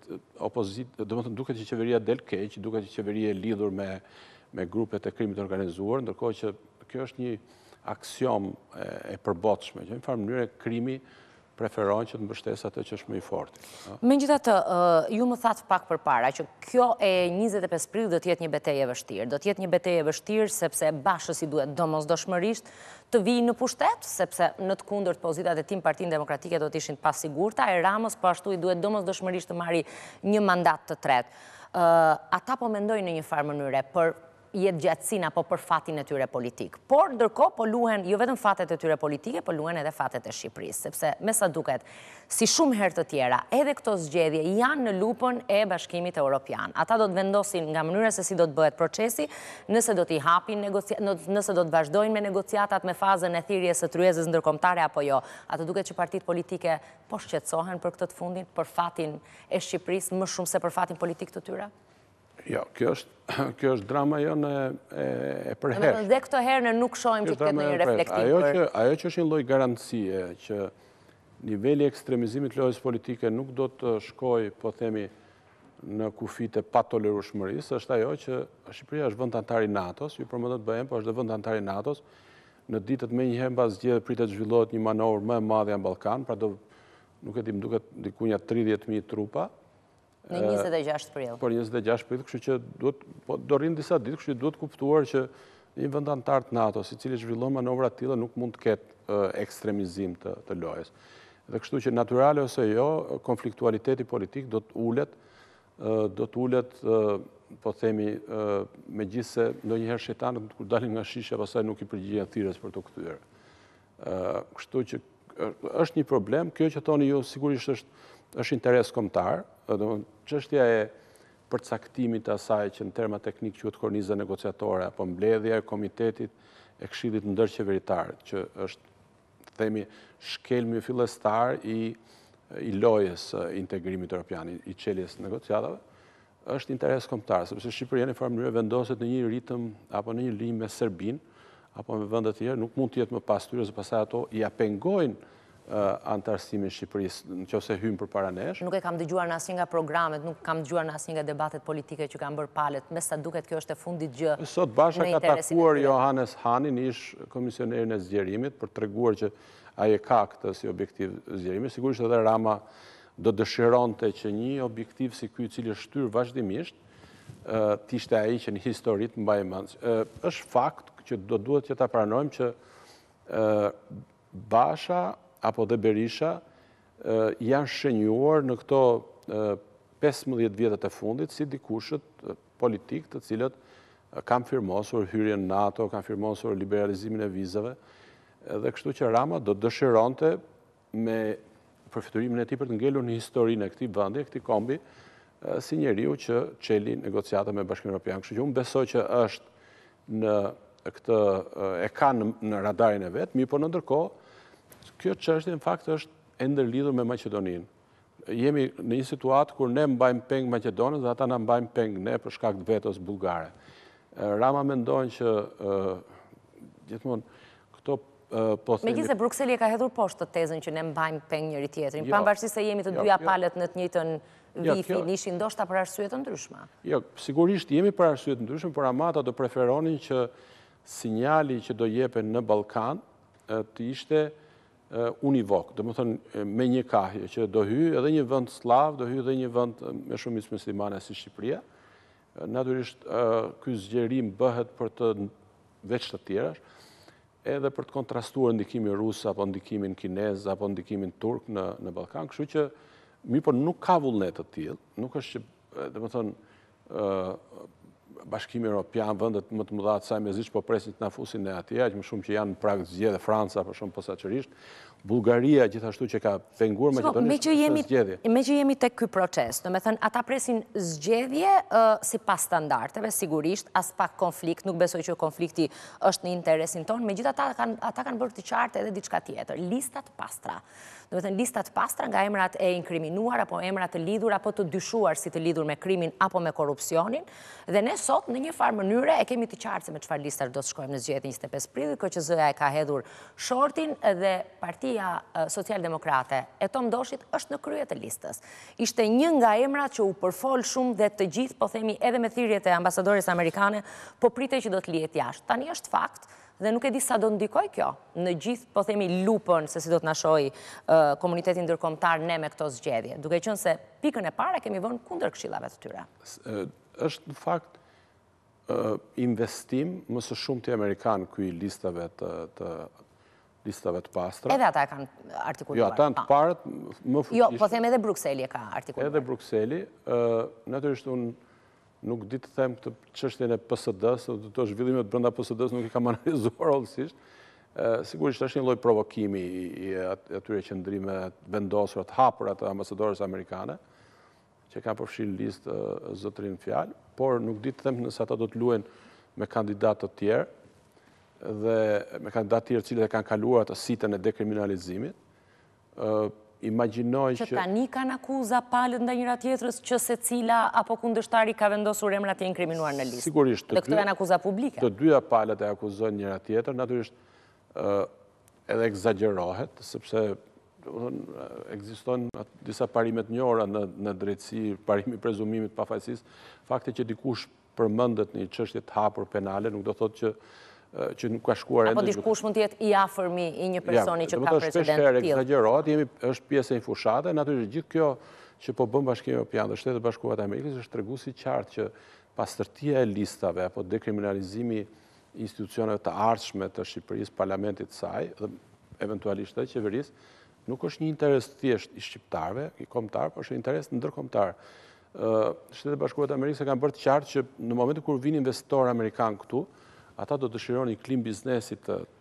që qeveria del keq, duket që qeveria e lidhur me grupet e krimit organizuar, ndërkohë që kjo është një aksion e përbotshme, që në farë mënyrë krimi preferon që të mbështesë atë që është më i fortë. Megjithatë, ju më thatë pak përpara që kjo e 25 prill do të jetë një betejë e vështirë. Do të jetë një betejë e vështirë sepse bashës i duhet domosdoshmërisht të vijë në pushtet, sepse në të kundërt pozitat e tim Partinë Demokratike do të ishin të pasigurta, e Ramës po ashtu i duhet domosdoshmërisht të marrë një mandat të tretë. Ata po mendojnë në një farë mënyre për jetë gjatësin apo për fatin e tyre politik. Por, ndërkohë, po luhen, jo vetëm fatet e tyre politike, po luhen edhe fatet e Shqipërisë, sepse, me sa duket, si shumë herë të tjera, edhe këto zgjedhje janë në lupën e Bashkimit Evropian. Ata do të vendosin nga mënyra se si do të bëhet procesi, nëse do t'i hapin nëse do të vazhdojnë me negociatat me fazën e thirrjes së tryezës ndërkombëtare apo jo. Atë duket që partitë politike po shqetësohen për këtë të fundin, për fatin e Shqipërisë, më shumë se për fatin politik të tyre? Jo, kjo është drama jonë e përhershme. Dhe këto herë ne nuk shohim që të ketë një reflektim për... Ajo që është një lloj garancie që niveli ekstremizimit lojës politike nuk do të shkojë, po themi, në kufit e patolerueshmërisë, është ajo që Shqipëria është vend antar i NATO-s, ju përmendet BE, po është dhe vend antar i NATO-s. Në ditët më njëherë mbas zgjedhjeve pritet zhvillohet një manovër më e madhe në Ballkan, pra nuk e di, më duket diku 30.000 trupa. Në 26 prill. Por 26 prill, kështu që do rrinë disa ditë, kështu që duhet kuptuar që një vend antar të NATO-s, i cili zhvillon manovra të tilla, nuk mund të ketë ekstremizim të lojës. Dhe kështu që natyrale ose jo, konfliktualiteti politik do të ulet, po themi, megjithse ndonjëherë shejtanët kur dalin nga shisha pastaj nuk i përgjigjen thirrjes për të kthyer. Kështu që është një problem, kjo që thoni ju sigurisht është interes kombëtar. Çështja e përcaktimit të asaj që në terma teknik quhet korniza negociatore apo mbledhja e komitetit e këshillit ndërqeveritar, që është, themi, shkelmi fillestar i lojës integrimit evropian, i çeljes negociatave, është interes kombëtar, sepse Shqipëria në farë mënyrë vendoset në një ritëm apo në një linjë me Serbinë apo me vende të tjera, nuk mund të jetë më pas tyre, pastaj ato i apengojnë antarësimin Shqipërisë nëse hymë përpara nesh. Nuk e kam dëgjuar në asnjë nga programet, nuk kam dëgjuar në asnjë nga debatet politike që kanë bërë palët, me sa duket kjo është e fundit gjë. Sot Basha ka takuar Johannes Hanin, ish komisionerin e zgjerimit, për treguar që ai e ka këtë si objektiv zgjerimi. Sigurisht edhe Rama do dëshironte që një objektiv si ky, i cili është shtyr vazhdimisht, t'ishte ai që në histori të mbajë mend. Është fakt që duhet që ta pranojmë që Basha apo dhe Berisha janë shenjuar në këto 15 vjetët e fundit si dikushët politik të cilët kanë firmosur hyrjen NATO, kanë firmosur liberalizimin e vizave, dhe kështu që Rama do dëshironte me përfiturimin e tij për të ngelur në historinë e këtij vendi, këtij kombi, si njeriu që çeli negociata me Bashkimin Evropian. Kështu që unë besoj që është në këtë e ka në radarin e vet, mirë po në ndërkohë kjo çështje në fakt është e ndërlidhur me Maqedoninë. Jemi në një situatë kur ne mbajmë peng Maqedonën dhe ata na mbajnë peng ne për shkak të vetos bullgare. Rama mendon që gjithmonë këto po themi. Megjithëse Brukseli e ka hedhur poshtë të tezën që ne mbajmë peng njëri tjetrin, pavarësisht se jemi të dyja palët në të njëjtën vifi, nishin ndoshta për arsye të ndryshme. Jo, sigurisht jemi për arsye të ndryshme, por ata do preferonin që sinjali që do jepen në Ballkan të ishte univok, do më thënë me një kahje, që do hy edhe një vënd slav, do hy edhe një vënd me shumicë muslimane si Shqipëria. Natyrisht, ky zgjerim bëhet për të veç të tjerash, edhe për të kontrastuar ndikimin rus, apo ndikimin kinez, apo ndikimin turk në Ballkan, kështu që por nuk ka vullnet të tillë, nuk është që, dhe më thënë, Bashkimi Evropian, vëndet më të mëdha të saj mezisht po presin të na fusin ne atje, aq më shumë që janë në prag zgjedhje, Franca për shumë posaçërisht, Bullgaria gjithashtu që ka penguar Maqedonisë zgjedhje. Me që jemi tek ky proces, do me thënë, ata presin zgjedhje sipas standardeve, sigurisht, as pak konflikt, nuk besoj që konflikti është në interesin tonë, megjithatë ata kanë bërë të qartë edhe diçka tjetër, listat pastra. Do me thënë, listat pastra nga emrat e inkriminuar, apo emrat të lidhur, apo të dyshuar si të lidhur me krimin apo me korrupsionin, dhe ne sot në një farë mënyre e kemi të qartë se me çfarë listar do të shkojmë në zgjedhjen 25 prillit, KQZ-ja e ka hedhur shortin dhe Partia Socialdemokrate e Tom Doshit është në krye të listës. Ishte një nga emrat që u përfol shumë dhe të gjithë, po themi edhe me thirrjet e ambasadores amerikane, po pritej që do të lihet jashtë. Tani është fakt. Dhe nuk e di sa do ndikoj kjo në gjithë, po themi, lupën se si do të na shohë komunitetin ndërkombëtar ne me këto zgjedhje, duke qenë se pikën e parë kemi vënë kundër këshillave të tyre. Është në fakt investim më së shumti amerikan ky listave të pastra. Edhe ata e kanë artikuluar. Jo, ata të parët më fuqishëm. Jo, po them edhe Brukseli e ka artikuluar. Edhe Brukseli, natyrisht unë nuk di të them këtë çështjen e PSD-s, të zhvillimet brenda PSD-s nuk i kam analizuar hollësisht. Sigurisht është një lloj provokimi i atyre qendrime vendosura të hapura të ambasadores amerikane, që kanë përfshirë listë zotërin fjalë, por nuk di të them nëse ata do të luajnë me kandidatë të tjerë, dhe me kandidatë të tjerë cilët e kanë kaluar atë sitën e dekriminalizimit. Imagjinoj që tani kanë akuza palët ndaj njëra tjetrës që secila apo kundërshtari ka vendosur emrat e inkriminuar në listë. Sigurisht. Dhe këto janë akuza publike. Të dyja palët e akuzojnë njëra tjetër, natyrisht edhe egzagerohet, sepse ekziston disa parimet njëra në drejtësi, parimi prezumimit pafajësisë. Fakti që dikush përmendet një çështje të hapur penale nuk do thotë që nuk ka shkuar ende. Apo dikush mund të jetë i afërmi i një personi që ka precedent të tillë. Egzagerohet, është pjesë e një fushate, natyrisht gjithë kjo që po bën Bashkimi Evropian dhe Shtetet Bashkuara të Amerikës është treguesi i qartë që pastërtia e listave apo dekriminalizimi i institucioneve të ardhshme të Shqipërisë, parlamentit të saj dhe eventualisht të qeverisë, nuk është një interes thjesht i shqiptarëve, i kombëtar, por është një interes ndërkombëtar. Shtetet Bashkuara të Amerikës kanë bërë të qartë që në momentin kur vin investor amerikan këtu, ata do dëshirojnë një klim biznesi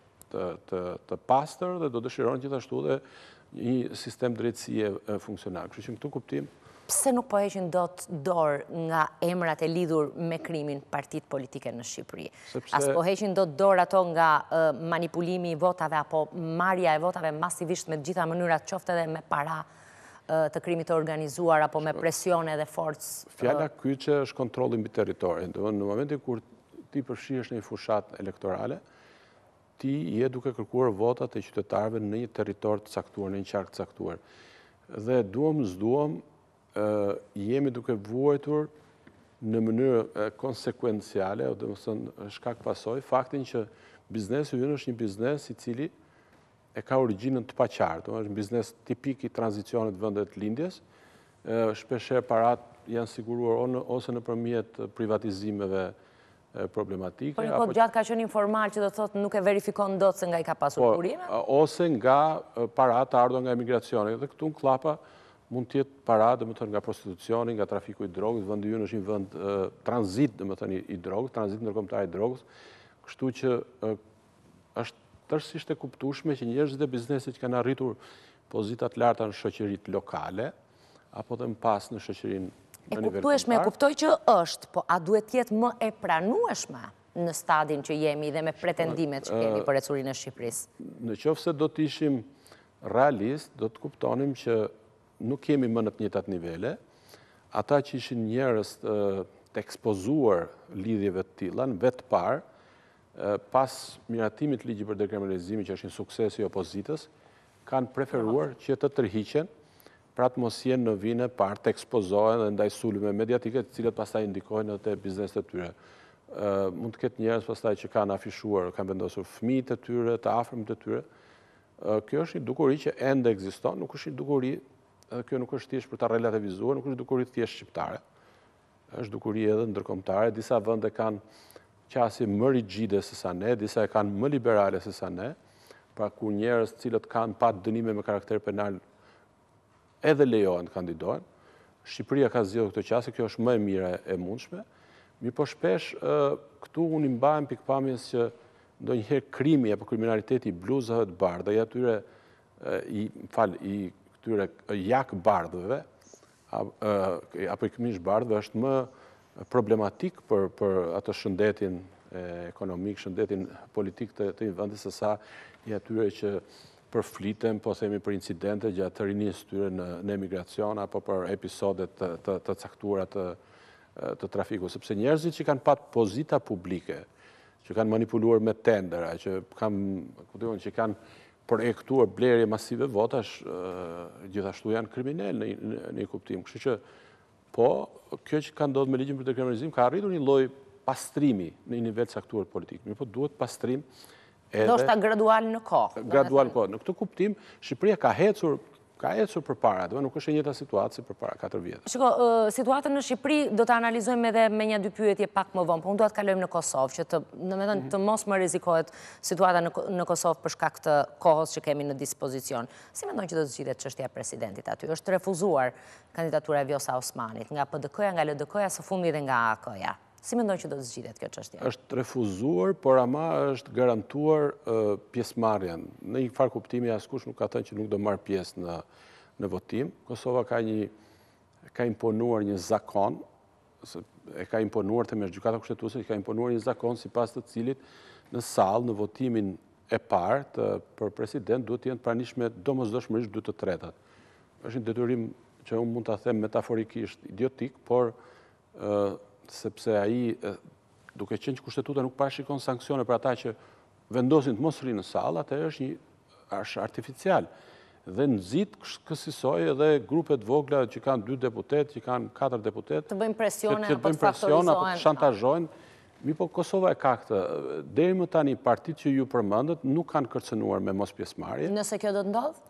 të pastër dhe do dëshirojnë gjithashtu dhe një sistem drejtësie funksional. Kështu që në këtë kuptim... Pse nuk po heqin dot dorë nga emrat e lidhur me krimin partitë politike në Shqipëri? As po heqin dot dorë ato nga manipulimi i votave apo marrja e votave masivisht me të gjitha mënyrat, qoftë edhe me para të krimit të organizuar apo me presione dhe forcë? Fjala kyçe është kontrolli mbi territorin. Në momentin kur ti përfshihesh në një fushat elektorale, ti je duke kërkuar votat e qytetarëve në një territor të caktuar, në një qark të caktuar. Dhe duam s'duam, jemi duke vuajtur në mënyrë konsekuenciale, dhe më thënë shkak pasoj, faktin që biznesi ynë është një biznes i cili e ka origjinën të paqartë, është një biznes tipik i tranzicionit vendet lindjes, shpeshherë parat janë siguruar ose nëpërmjet privatizimeve problematike. Por një kohë gjatë ka qenë informal që do të thotë nuk e verifikon dot se nga i ka pasur burime? Ose nga parat të ardhur nga emigracioni. Dhe këtu në klapa mund të jetë parat, dhe më thënë, nga prostitucioni, nga trafiku i drogës, vendi ynë është një vend tranzit, dhe më thënë, i drogës, tranzit ndërkombëtar i drogës, kështu që është tërësisht e kuptueshme që njerëzit e biznesit që kanë arritur pozitat larta në shoqëritë lokale, apo dhe më pas në shoqërinë e kuptueshme, e kuptoj që është, po a duhet jetë më e pranueshme në stadin që jemi dhe me pretendimet që kemi për ecurinë e Shqipërisë? Në qoftë se do të ishim realist, do të kuptonim që nuk kemi më në të njëjtat nivele. Ata që ishin njerëz të ekspozuar lidhjeve të tilla në vetë parë, pas miratimit ligjit për dekriminalizimin që është një sukses i opozitës, kanë preferuar që të tërhiqen pra të mos jenë në vine parë të ekspozohen dhe ndaj sulme mediatike të cilët pastaj ndikojnë edhe te bizneset e tyre. Mund të ketë njerëz pastaj që kanë afishuar, kanë vendosur fëmijët e tyre, të afërmit e tyre, Kjo është një dukuri që ende ekziston, nuk është një dukuri, kjo nuk është thjesht për ta relativizuar, nuk është dukuri thjesht shqiptare. Është dukuri edhe ndërkombëtare, disa vende kanë qasje më rigjide se sa ne, disa e kanë më liberale se sa ne, pra ku njerëz cilët kanë pat dënime me karakter penal edhe lejohen të kandidojnë. Shqipëria ka zgjedhur këtë qasje, kjo është më e mira e mundshme. Mi po shpesh këtu unë i mbajmë pikpamjes që ndonjëherë krimi apo kriminaliteti i bluzave të bardha, i këtyre jak bardhëve, apo i këmish bardhëve është më problematik për atë shëndetin ekonomik, shëndetin politik të një vendi se sa i atyre që përfliten, po themi për incidente gjatë të rinisë tyre në emigracion, apo për episodet të caktuara të trafiku. Sepse njerëzit që kanë pat pozita publike, që kanë manipuluar me tendera, që kanë projektuar blerje masive votash, gjithashtu janë kriminal në një kuptim. Kështu që, po, kjo që ka ndodhur me ligjin për dekriminalizim ka arritur një lloj pastrimi në një nivel caktuar politik. Mirë, po duhet pastrim edhe ndoshta gradual në kohë. Gradual në kohë. Në këtë kuptim, Shqipëria ka ecur përpara, nuk është e njëjta situatë si përpara 4 vjet. Shiko, situatën në Shqipëri do të analizojmë edhe me një dy pyetje pak më vonë, po unë do të kalojmë në Kosovë, që të mos më rrezikohet situata në Kosovë për shkak të kohës që kemi në dispozicion. Si mendon që do të zgjidhet çështja e presidentit aty? Është refuzuar kandidatura e Vjosa Osmanit nga PDK-ja, nga LDK-ja, së fundi dhe nga AK-ja. Si mendon që do të zgjidhet kjo çështje? Është refuzuar, por ama është garantuar pjesëmarrjen. Në një farë kuptimi askush nuk ka thënë që nuk do marr pjesë në votim. Kosova ka imponuar një zakon, e ka imponuar të gjykata kushtetuese, ka imponuar një zakon sipas të cilit në sallë në votimin e parë për president duhet të jenë pranishme domosdoshmërisht 2/3. Është një detyrim që unë mund ta them metaforikisht idiotik, por sepse ai, duke qenë që kushtetuta nuk parashikon sanksione për ata që vendosin të mos rinë në sallë, atëherë është artificial. Dhe nxit kësaj edhe grupet vogla që kanë 2 deputet, që kanë 4 deputet, të bëjnë presione apo të shantazhojnë. Mi po Kosova e ka këtë. Deri më tani partitë që ju përmendët nuk kanë kërcënuar me mos pjesëmarrje. Nëse kjo do të ndodh?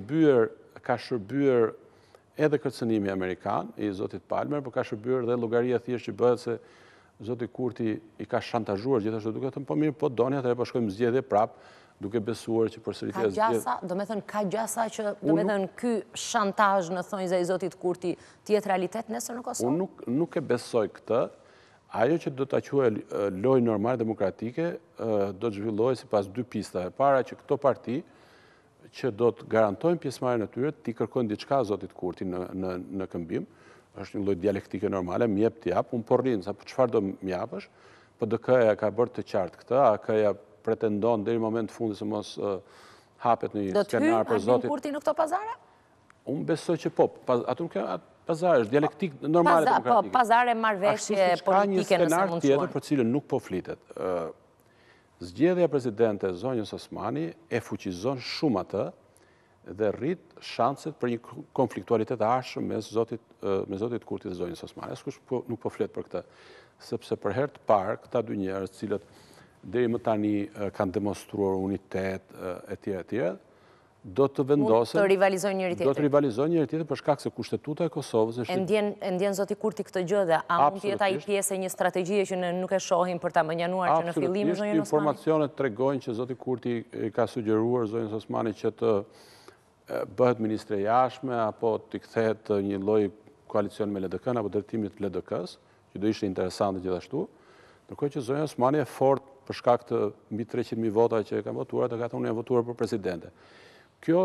Ka shërbyer edhe kërcënimi amerikan i zotit Palmer, por ka shërbyer dhe llogaria thjesht që bëhet se zoti Kurti i ka shantazhuar gjithashtu duke thënë po mirë, po doni atëherë po shkojmë zgjedhje prap, duke besuar që përsëritja e zgjedhjes. Ka gjasa, do të thënë ka gjasa që do të thënë ky shantazh në thonjza i zotit Kurti të jetë realitet nesër në Kosovë? Unë nuk e besoj këtë. Ajo që do ta quajë lojë normale demokratike do të zhvillohet sipas 2 pista. E para që këto parti që do të garantojnë pjesëmarrjen e tyre, ti kërkojnë diçka zotit Kurti në këmbim, është një lloj dialektike normale, më jep ti jap, unë po rrin, sa çfarë do më japësh, PDK-ja ka bërë të qartë këtë, AK-ja pretendon deri në moment fundit se mos hapet në një skenar për zotin. Do të hyjë Kurti në këto pazare? Unë besoj që po, ato nuk janë pazare, është dialektik normale demokratike. Po, pazare marrëveshje politike nëse mund të skenar tjetër për cilën nuk po flitet. Zgjedhja presidente Zonjës Osmani e fuqizon shumë atë dhe rrit shanset për një konfliktualitet arshëm me zotit Kurti dhe Zonjës Osmani. Askush nuk po flet për këtë, sepse për herë të parë këta 2 njerëz cilët deri më tani kanë demonstruar unitet etj. Do të vendosen të rivalizojnë njëri tjetrin. Do të rivalizojnë njëri tjetrin për shkak se kushtetuta e Kosovës është ndjen zoti Kurti këtë gjë dhe a mund të jetë ai pjesë e një strategjie që ne nuk e shohim për ta mënjanuar që në fillim zonjën Osmani? Informacionet tregojnë që zoti Kurti ka sugjeruar zonjës Osmani që të bëhet ministre jashtme apo të kthehet një lloj koalicion me LDK-n apo drejtimit të LDK-s, që do ishte interesante gjithashtu. Ndërkohë që zonja Osmani është fort për shkak të mbi 300.000 vota që kanë votuar, ata unë janë votuar për presidente. Kjo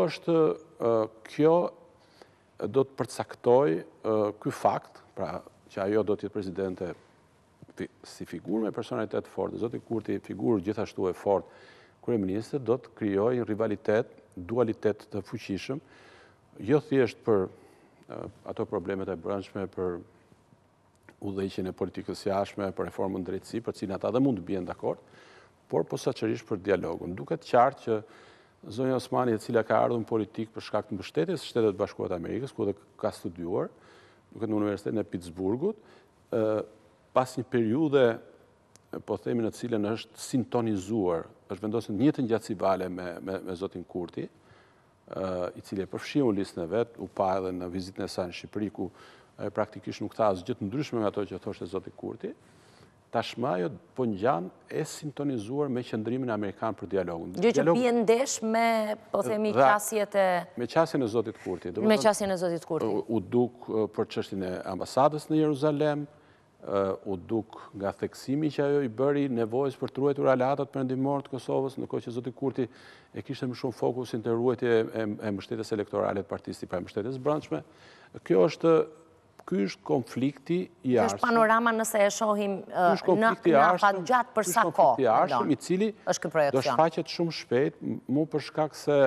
do të përcaktoj ky fakt, pra që ajo do të jetë presidente si figurë me personalitet fort, zoti Kurti figurë gjithashtu e fort kryeministre, do të krijojë rivalitet, dualitet të fuqishëm, jo thjesht për ato problemet e brendshme, për udhëheqjen e politikës jashtme, për reformën drejtësi, për cilën ata dhe mund të bien dakord, por posaçërisht për dialogun. Duket qartë që zonja Osmani, e cila ka ardhur në politikë për shkak të mbështetjes së Shtetet Bashkuara të Amerikës, ku ka studiuar, duket në Universitetin e Pittsburghut, pas një periudhe, po themi në cilën është sintonizuar është vendosur një të njëjtë vale me zotin Kurti, i cili e përfshiu në listën e vet, u pa edhe në vizitën e saj në Shqipëri ku praktikisht nuk tha asgjë të ndryshme nga ato që thoshte zoti Kurti. Tashmë ajo po ngjan e sintonizuar me qëndrimin amerikan për dialogun. Gjë që bie ndesh me, po themi, qasjet e... Me qasjen e zotit Kurti. Me qasjen e zotit Kurti. U duk për çështjen e ambasadës në Jeruzalem, u duk nga theksimi që ajo i bëri nevojës për të ruajtur aleatat perëndimor të Kosovës, ndërkohë që zoti Kurti e kishte më shumë fokusin te ruajtja e mbështetjes elektorale të partisë pra mbështetjes brendshme. Ky është konflikti i jashtëm. Është panorama nëse e shohim në afatgjat për sa kohë. I cili do shfaqet shumë shpejt, mu për shkak se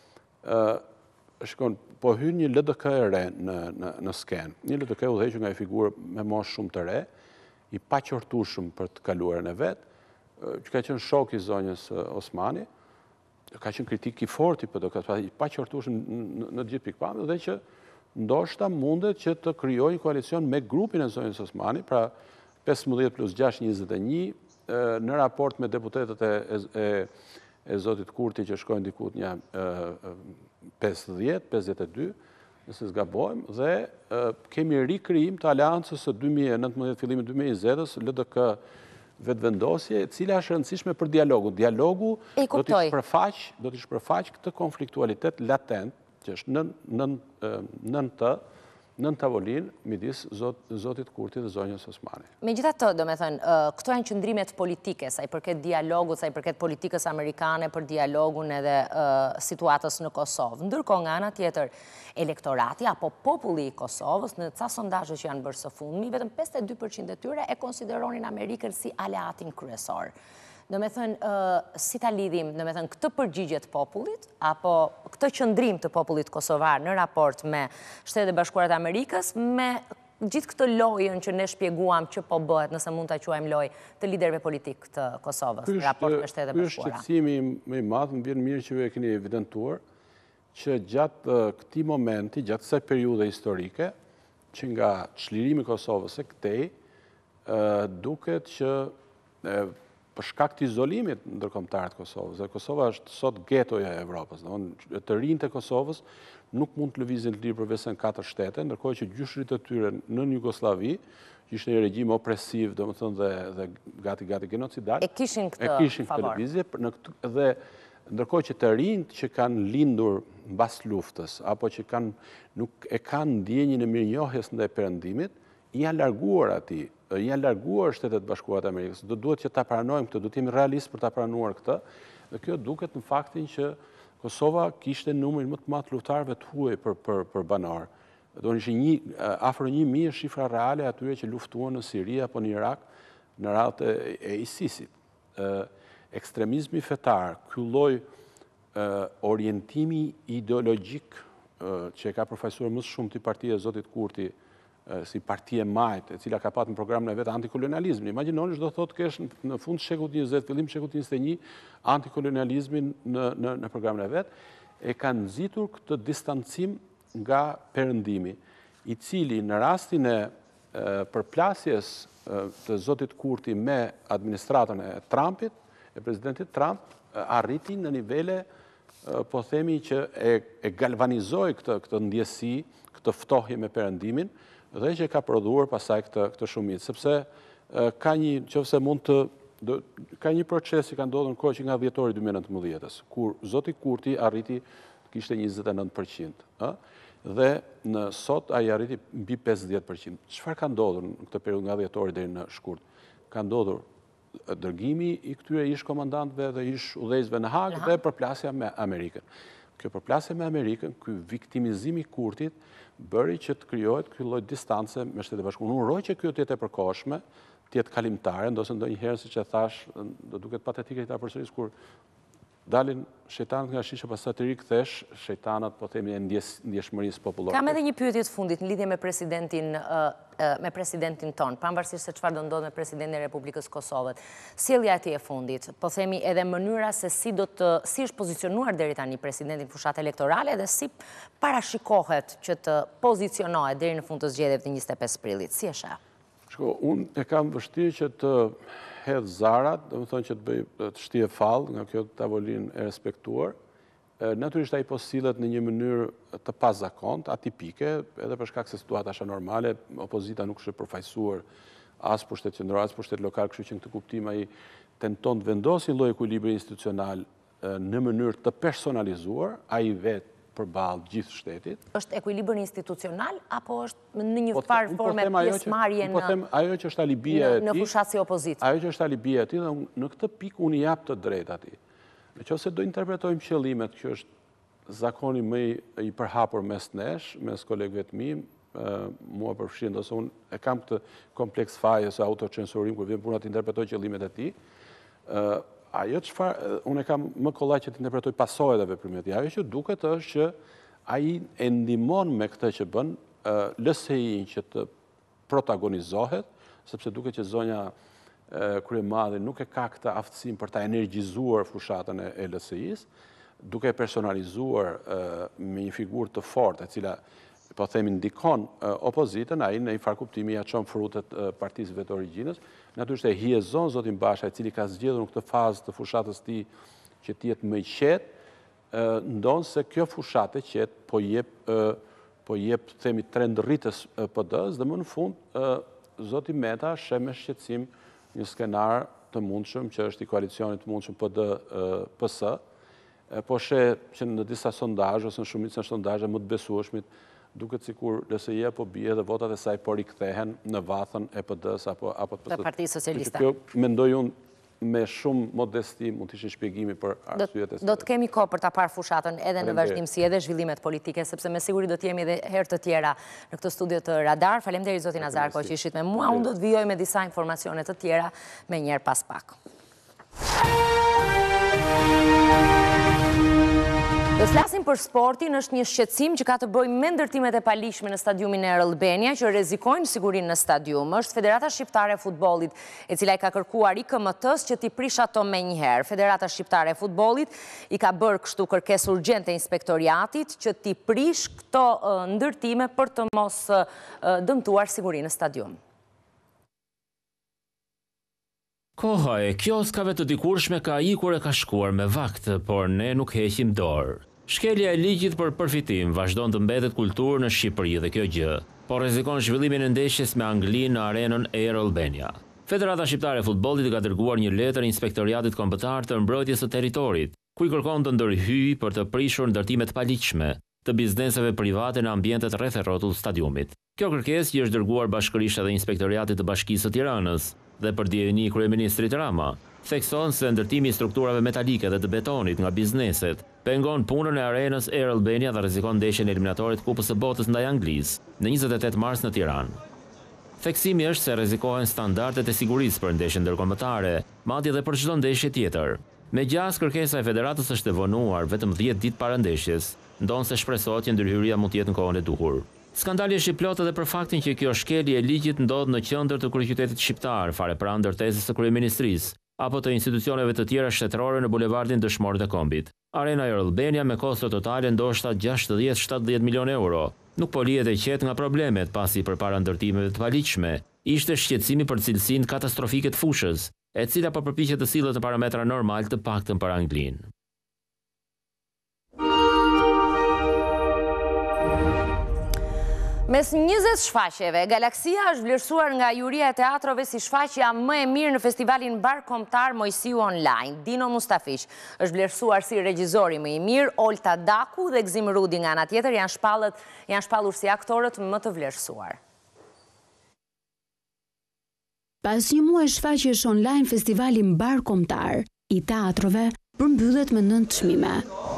po hyn një LDK e re në skenë. Një LDK udhëhequr nga një figurë me moshë shumë të re, i paqortueshëm për të kaluarën e vet, që ka qenë shok i zonjës Osmani, ka qenë kritik i fortë i paqortueshëm në gjithë pikpamjet dhe që ndoshta mundet që të krijojë një koalicion me grupin e zonjës Osmani, pra 15 plus 6, 21, në raport me deputetët e zotit Kurti që shkojnë dikut një 50, 52, nëse zgabojmë, dhe kemi rikrijim të aleancës së 2019 fillimit 2020-s, LDK vetëvendosje, e cila është rëndësishme për dialogu. Dialogu do t'i shpërfaq këtë konfliktualitet latent, që është nën tavolinë midis zotit Kurti dhe zonjës Osmani. Megjithatë, do me thënë, këto janë qëndrimet politike, sa i përket dialogut, sa i përket politikës amerikane për dialogun edhe situatës në Kosovë. Ndërkohë nga ana tjetër, elektorati apo populli i Kosovës, në ca sondazhe që janë bërë së fundmi, vetëm 52% e tyre e konsideronin Amerikën si aleatin kryesor. Do me thënë, si ta lidhim, do me thënë, këtë përgjigjet popullit, apo këtë qëndrim të popullit kosovar në raport me Shtetet e Bashkuara të Amerikës, me gjithë këtë lojën që ne shpjeguam që po bëhet, nëse mund ta quajmë lojë, të liderëve politik të Kosovës, në raport me Shtetet e Bashkuara. Ky është shqetësimi më i madh, më vjen mirë që ju e keni evidentuar, që gjatë këtij momenti, gjatë kësaj periudhe historike, që nga çlirimi i Kosovës së këtej, duket që për shkak të izolimit ndërkombëtar të Kosovës, dhe Kosova është sot getoja e Evropës. Të rinjtë e Kosovës nuk mund të lëvizin të lirë përveç në 4 shtete, ndërkohë që gjyshrit e tyre në Jugosllavi, që ishte një regjim opresiv, domethënë dhe gati genocidal, e kishin këtë lëvizje, dhe ndërkohë që të rinjtë që kanë lindur mbas luftës, apo që nuk e kanë ndjenjën e mirënjohjes ndaj perëndimit, janë larguar atij. Janë larguar Shtetet Bashkuara të Amerikës. Do duhet që ta pranojmë këtë, do të jemi realist për ta pranuar këtë, dhe kjo duket në faktin që Kosova kishte numrin më të madh të luftëtarëve të huaj për banor. Do ishte afër 1000 shifra reale atyre që luftuan në Siri apo në Irak në radhë e ISIS-it. Ekstremizmi fetar, ky lloj orientimi ideologjik që e ka përfaqësuar më shumë ti partia e zotit Kurti, si parti e majt, e cila ka patur në programin e vet antikolonializmin. Imagjinoni çdo thotë kesh në fund të shekullit 20, fillim të shekullit 21, antikolonializmin në programin e vet, e kanë nxitur këtë distancim nga perëndimi, i cili në rastin e përplasjes të zotit Kurti me administratën e Trumpit, e presidentit Trump, arriti në nivele, po themi që e galvanizoi këtë ndjesi, këtë ftohje me perëndimin, dhe që ka prodhuar pasaj këtë shumicë, sepse ka një proces që ka ndodhur në kohë që nga dhjetori 2019, kur zoti Kurti arriti kishte 29%, dhe në sot ai arriti mbi 50%. Çfarë ka ndodhur në këtë periudhë nga dhjetori deri në shkurt? Ka ndodhur dërgimi i këtyre ish komandantëve dhe ish udhëheqësve në Hag dhe përplasja me Amerikën. Kjo përplasje me Amerikën, ky viktimizim i Kurtit, bëri që të krijohet ky lloj distance me Shtetet e Bashkuara. Unë uroj që kjo të jetë e përkohshme, të jetë kalimtare, ndosë ndonjëherë, siç e thash, do duket patetike ta përsëris kur dalin shejtanët nga shisha pastaj të rikthesh shejtanat, po themi, e ndjeshmërisë popullore. Kam edhe një pyetje të fundit në lidhje me presidentin ton, pavarësisht se çfarë do ndodhë me presidentin e Republikës Kosovës. Sjellja e tij e fundit, po themi edhe mënyra se si është pozicionuar deri tani presidenti në fushat elektorale dhe si parashikohet që të pozicionohet deri në fund të zgjedhjeve të 25 prillit. Si e sheh? Unë e kam vështirë që të hedh zarat, do më thonë që të shtije fallë nga kjo tavolinë e respektuar, natyrisht ai po sillet në një mënyrë të pazakont, atipike, edhe për shkak se situata është normale, opozita nuk është përfaqësuar as për shtet qendror, as për shtet lokal, kështu që në këtë kuptim ai tenton të vendosë një lloj ekuilibri institucional në mënyrë të personalizuar, ai vetë përballë gjithë shtetit. Është ekuilibër institucional apo është në një farë forme pjesëmarrje ajo që është alibia e tij, në fushat si opozitë? Ajo që është alibia e tij, dhe në këtë pikë unë jap të drejtë atij. Nëse do interpretojmë qëllimet, kjo është zakoni më i përhapur mes nesh, mes kolegëve të mi, mua përfshin, ose unë e kam këtë kompleks faje ose autocensurim kur vjen puna të interpretoj qëllimet e tij. Ajo çfarë unë kam më kollaj që të interpretoj pasojat e veprimit të tij. Ajo që duket është që ai e ndihmon me këtë që bën LSI-n që të protagonizohet, sepse duket që zonja kryemadhe nuk e ka këtë aftësinë për ta energjizuar fushatën e LSI-s, duke e personalizuar me një figurë të fortë, e cila po themi ndikon opozitën, ai në një farë kuptimi ja çon frutet partisë vetë origjinës. Natyrisht e hiezon zotin Basha, i cili ka zgjedhur në këtë fazë të fushatës tij që të jetë më i qetë, ndonë se kjo fushatë e qetë po jep themi trendrritës PD-s, dhe më në fund zoti Meta sheh me shqetësim një skenar të mundshëm që është i koalicionit të mundshëm PD-PS, po sheh që në disa sondazhe ose në shumicën e sondazheve më të besueshmit duket sikur LSI-ja po bie dhe votat e saj po rikthehen në vathën e PD-s apo të Partisë Socialiste. Kjo mendoj unë me shumë modesti mund të ishin shpjegimi për arsyet e saj. Do të kemi kohë për ta parë fushatën edhe në vazhdimsi edhe zhvillimet politike, sepse me siguri do të jemi edhe herë të tjera në këtë studio të Radar. Faleminderit zotin Nazarko që ishit me mua. Unë do të vijoj me disa informacione të tjera me njerë pas pak. Do flasim për sportin, është një shqetësim që ka të bëjë me ndërtimet e palishme në stadiumin e Albania që rrezikojnë sigurinë në stadium. Është Federata Shqiptare e Futbollit, e cila i ka kërkuar IKMT-s që t'i prish ato menjëherë. Federata Shqiptare e Futbollit i ka bërë kështu kërkesë urgjente inspektoriatit që t'i prish këto ndërtime për të mos dëmtuar sigurinë në stadium. Koha e kioskave të dikurshme ka ikur e ka shkuar me vakt, por ne nuk heqim dorë. Shkelja e ligjit për përfitim vazhdon të mbetet kulturë në Shqipëri dhe kjo gjë, por rrezikon zhvillimin e ndeshjes me Anglinë në arenën Air Albania. Federata Shqiptare e Futbollit ka dërguar një letër inspektoriatit kombëtar të mbrojtjes së territorit, ku i kërkon të ndërhyjë për të prishur ndërtimet paligjshme të bizneseve private në ambientet rreth e rrotull stadiumit. Kjo kërkesë i është dërguar bashkërisht edhe inspektoriatit të Bashkisë së Tiranës dhe për dijeni i kryeministrit Rama. Thekson se ndërtimi i strukturave metalike dhe të betonit nga bizneset pengon punën e arenës Air Albania dhe rrezikon ndeshjen e eliminatorit të Kupës së Botës ndaj Anglisë në 28 mars në Tiranë. Theksimi është se rrezikohen standardet e sigurisë për ndeshjen ndërkombëtare, madje edhe për çdo ndeshje tjetër. Megjithëse kërkesa e federatës është e vonuar vetëm 10 ditë para ndeshjes, ndonse shpresohet që ndërhyrja mund të jetë në kohën e duhur. Skandali është i plotë edhe për faktin që kjo shkelje e ligjit ndodh në qendër të kryeqytetit shqiptar, fare pranë ndërtesës së kryeministrisë, apo të institucioneve të tjera shtetërore në bulevardin Dëshmorët e Kombit. Arena Air Albania me kosto totale ndoshta 60-70 milion euro. Nuk po lihet e qetë nga problemet pasi përpara ndërtimeve të paligjshme ishte shqetësimi për cilësinë katastrofike të fushës, e cila po përpiqet të sillet në parametra normal të paktën për Anglinë. Mes 20 shfaqjeve, Galaksia është vlerësuar nga juria e teatrove si shfaqja më e mirë në festivalin barkombëtar Mojsiu Online. Dino Mustafiq është vlerësuar si regjizori më i mirë, Olta Daku dhe Gzim Rudi nga ana tjetër janë shpallur si aktorët më të vlerësuar. Pas një muaj shfaqjesh online, festivali barkombëtar i teatrove përmbyllet me 9 çmime.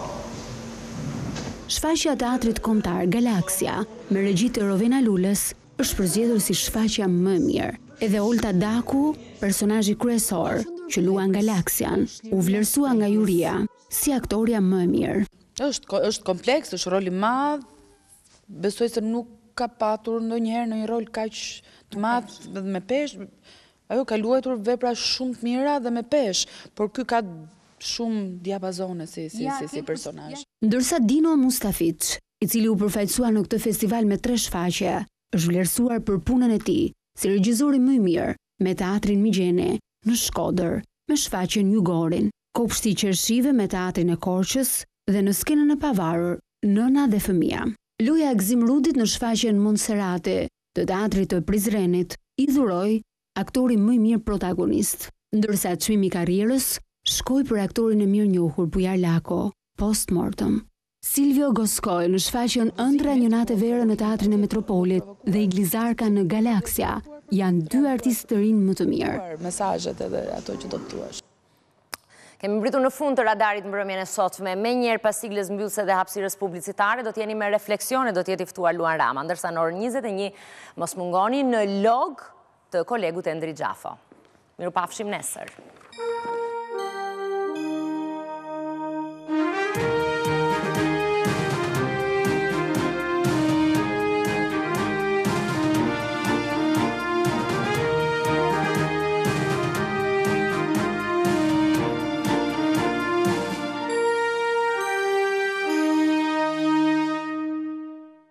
Shfaqja e teatrit kombëtar Galaksia me regji të Rovena Lulës është përzgjedhur si shfaqja më e mirë. Edhe Olta Daku, personazhi kryesor që luan Galaksian, u vlerësua nga juria si aktoria më e mirë. Është kompleks, është rol i madh. Besoj se nuk ka patur ndonjëherë në një rol kaq të madh dhe me peshë. Ajo ka luajtur vepra shumë të mira dhe me peshë, por ky ka shumë diapazone si personazh. Ndërsa Dino Mustafiq, i cili u përfaqësua në këtë festival me 3 shfaqje, është vlerësuar për punën e tij si regjizori më i mirë me teatrin Migjene në Shkodër, me shfaqjen Jugorin, kopshti qershive me teatrin e Korçës dhe në skenën e pavarur Nëna dhe fëmia. Luja e Gzim Rudit në shfaqjen Monserrati të teatrit të Prizrenit i dhuroi aktori më i mirë protagonist, ndërsa çmimi i karrierës shkoi për aktorin e mirënjohur Bujar Lako, post mortem. Silvio Goskoj në shfaqjen Ëndra një natë verë në teatrin e Metropolit dhe Iglizarka në Galaxia janë dy artistë të rinj më të mirë. Mesazhet edhe ato që do të thuash. Kemi mbritur në fund të radarit mbrëmjen e sotme. Me njerë pas siglës mbyllëse dhe hapësirës publicitare, do t'jeni me refleksione, do t'jeti ftuar Luan Rama, ndërsa në orën 21 mos mungoni në log të kolegut Endri Gjafo. Miru pafshim nesër.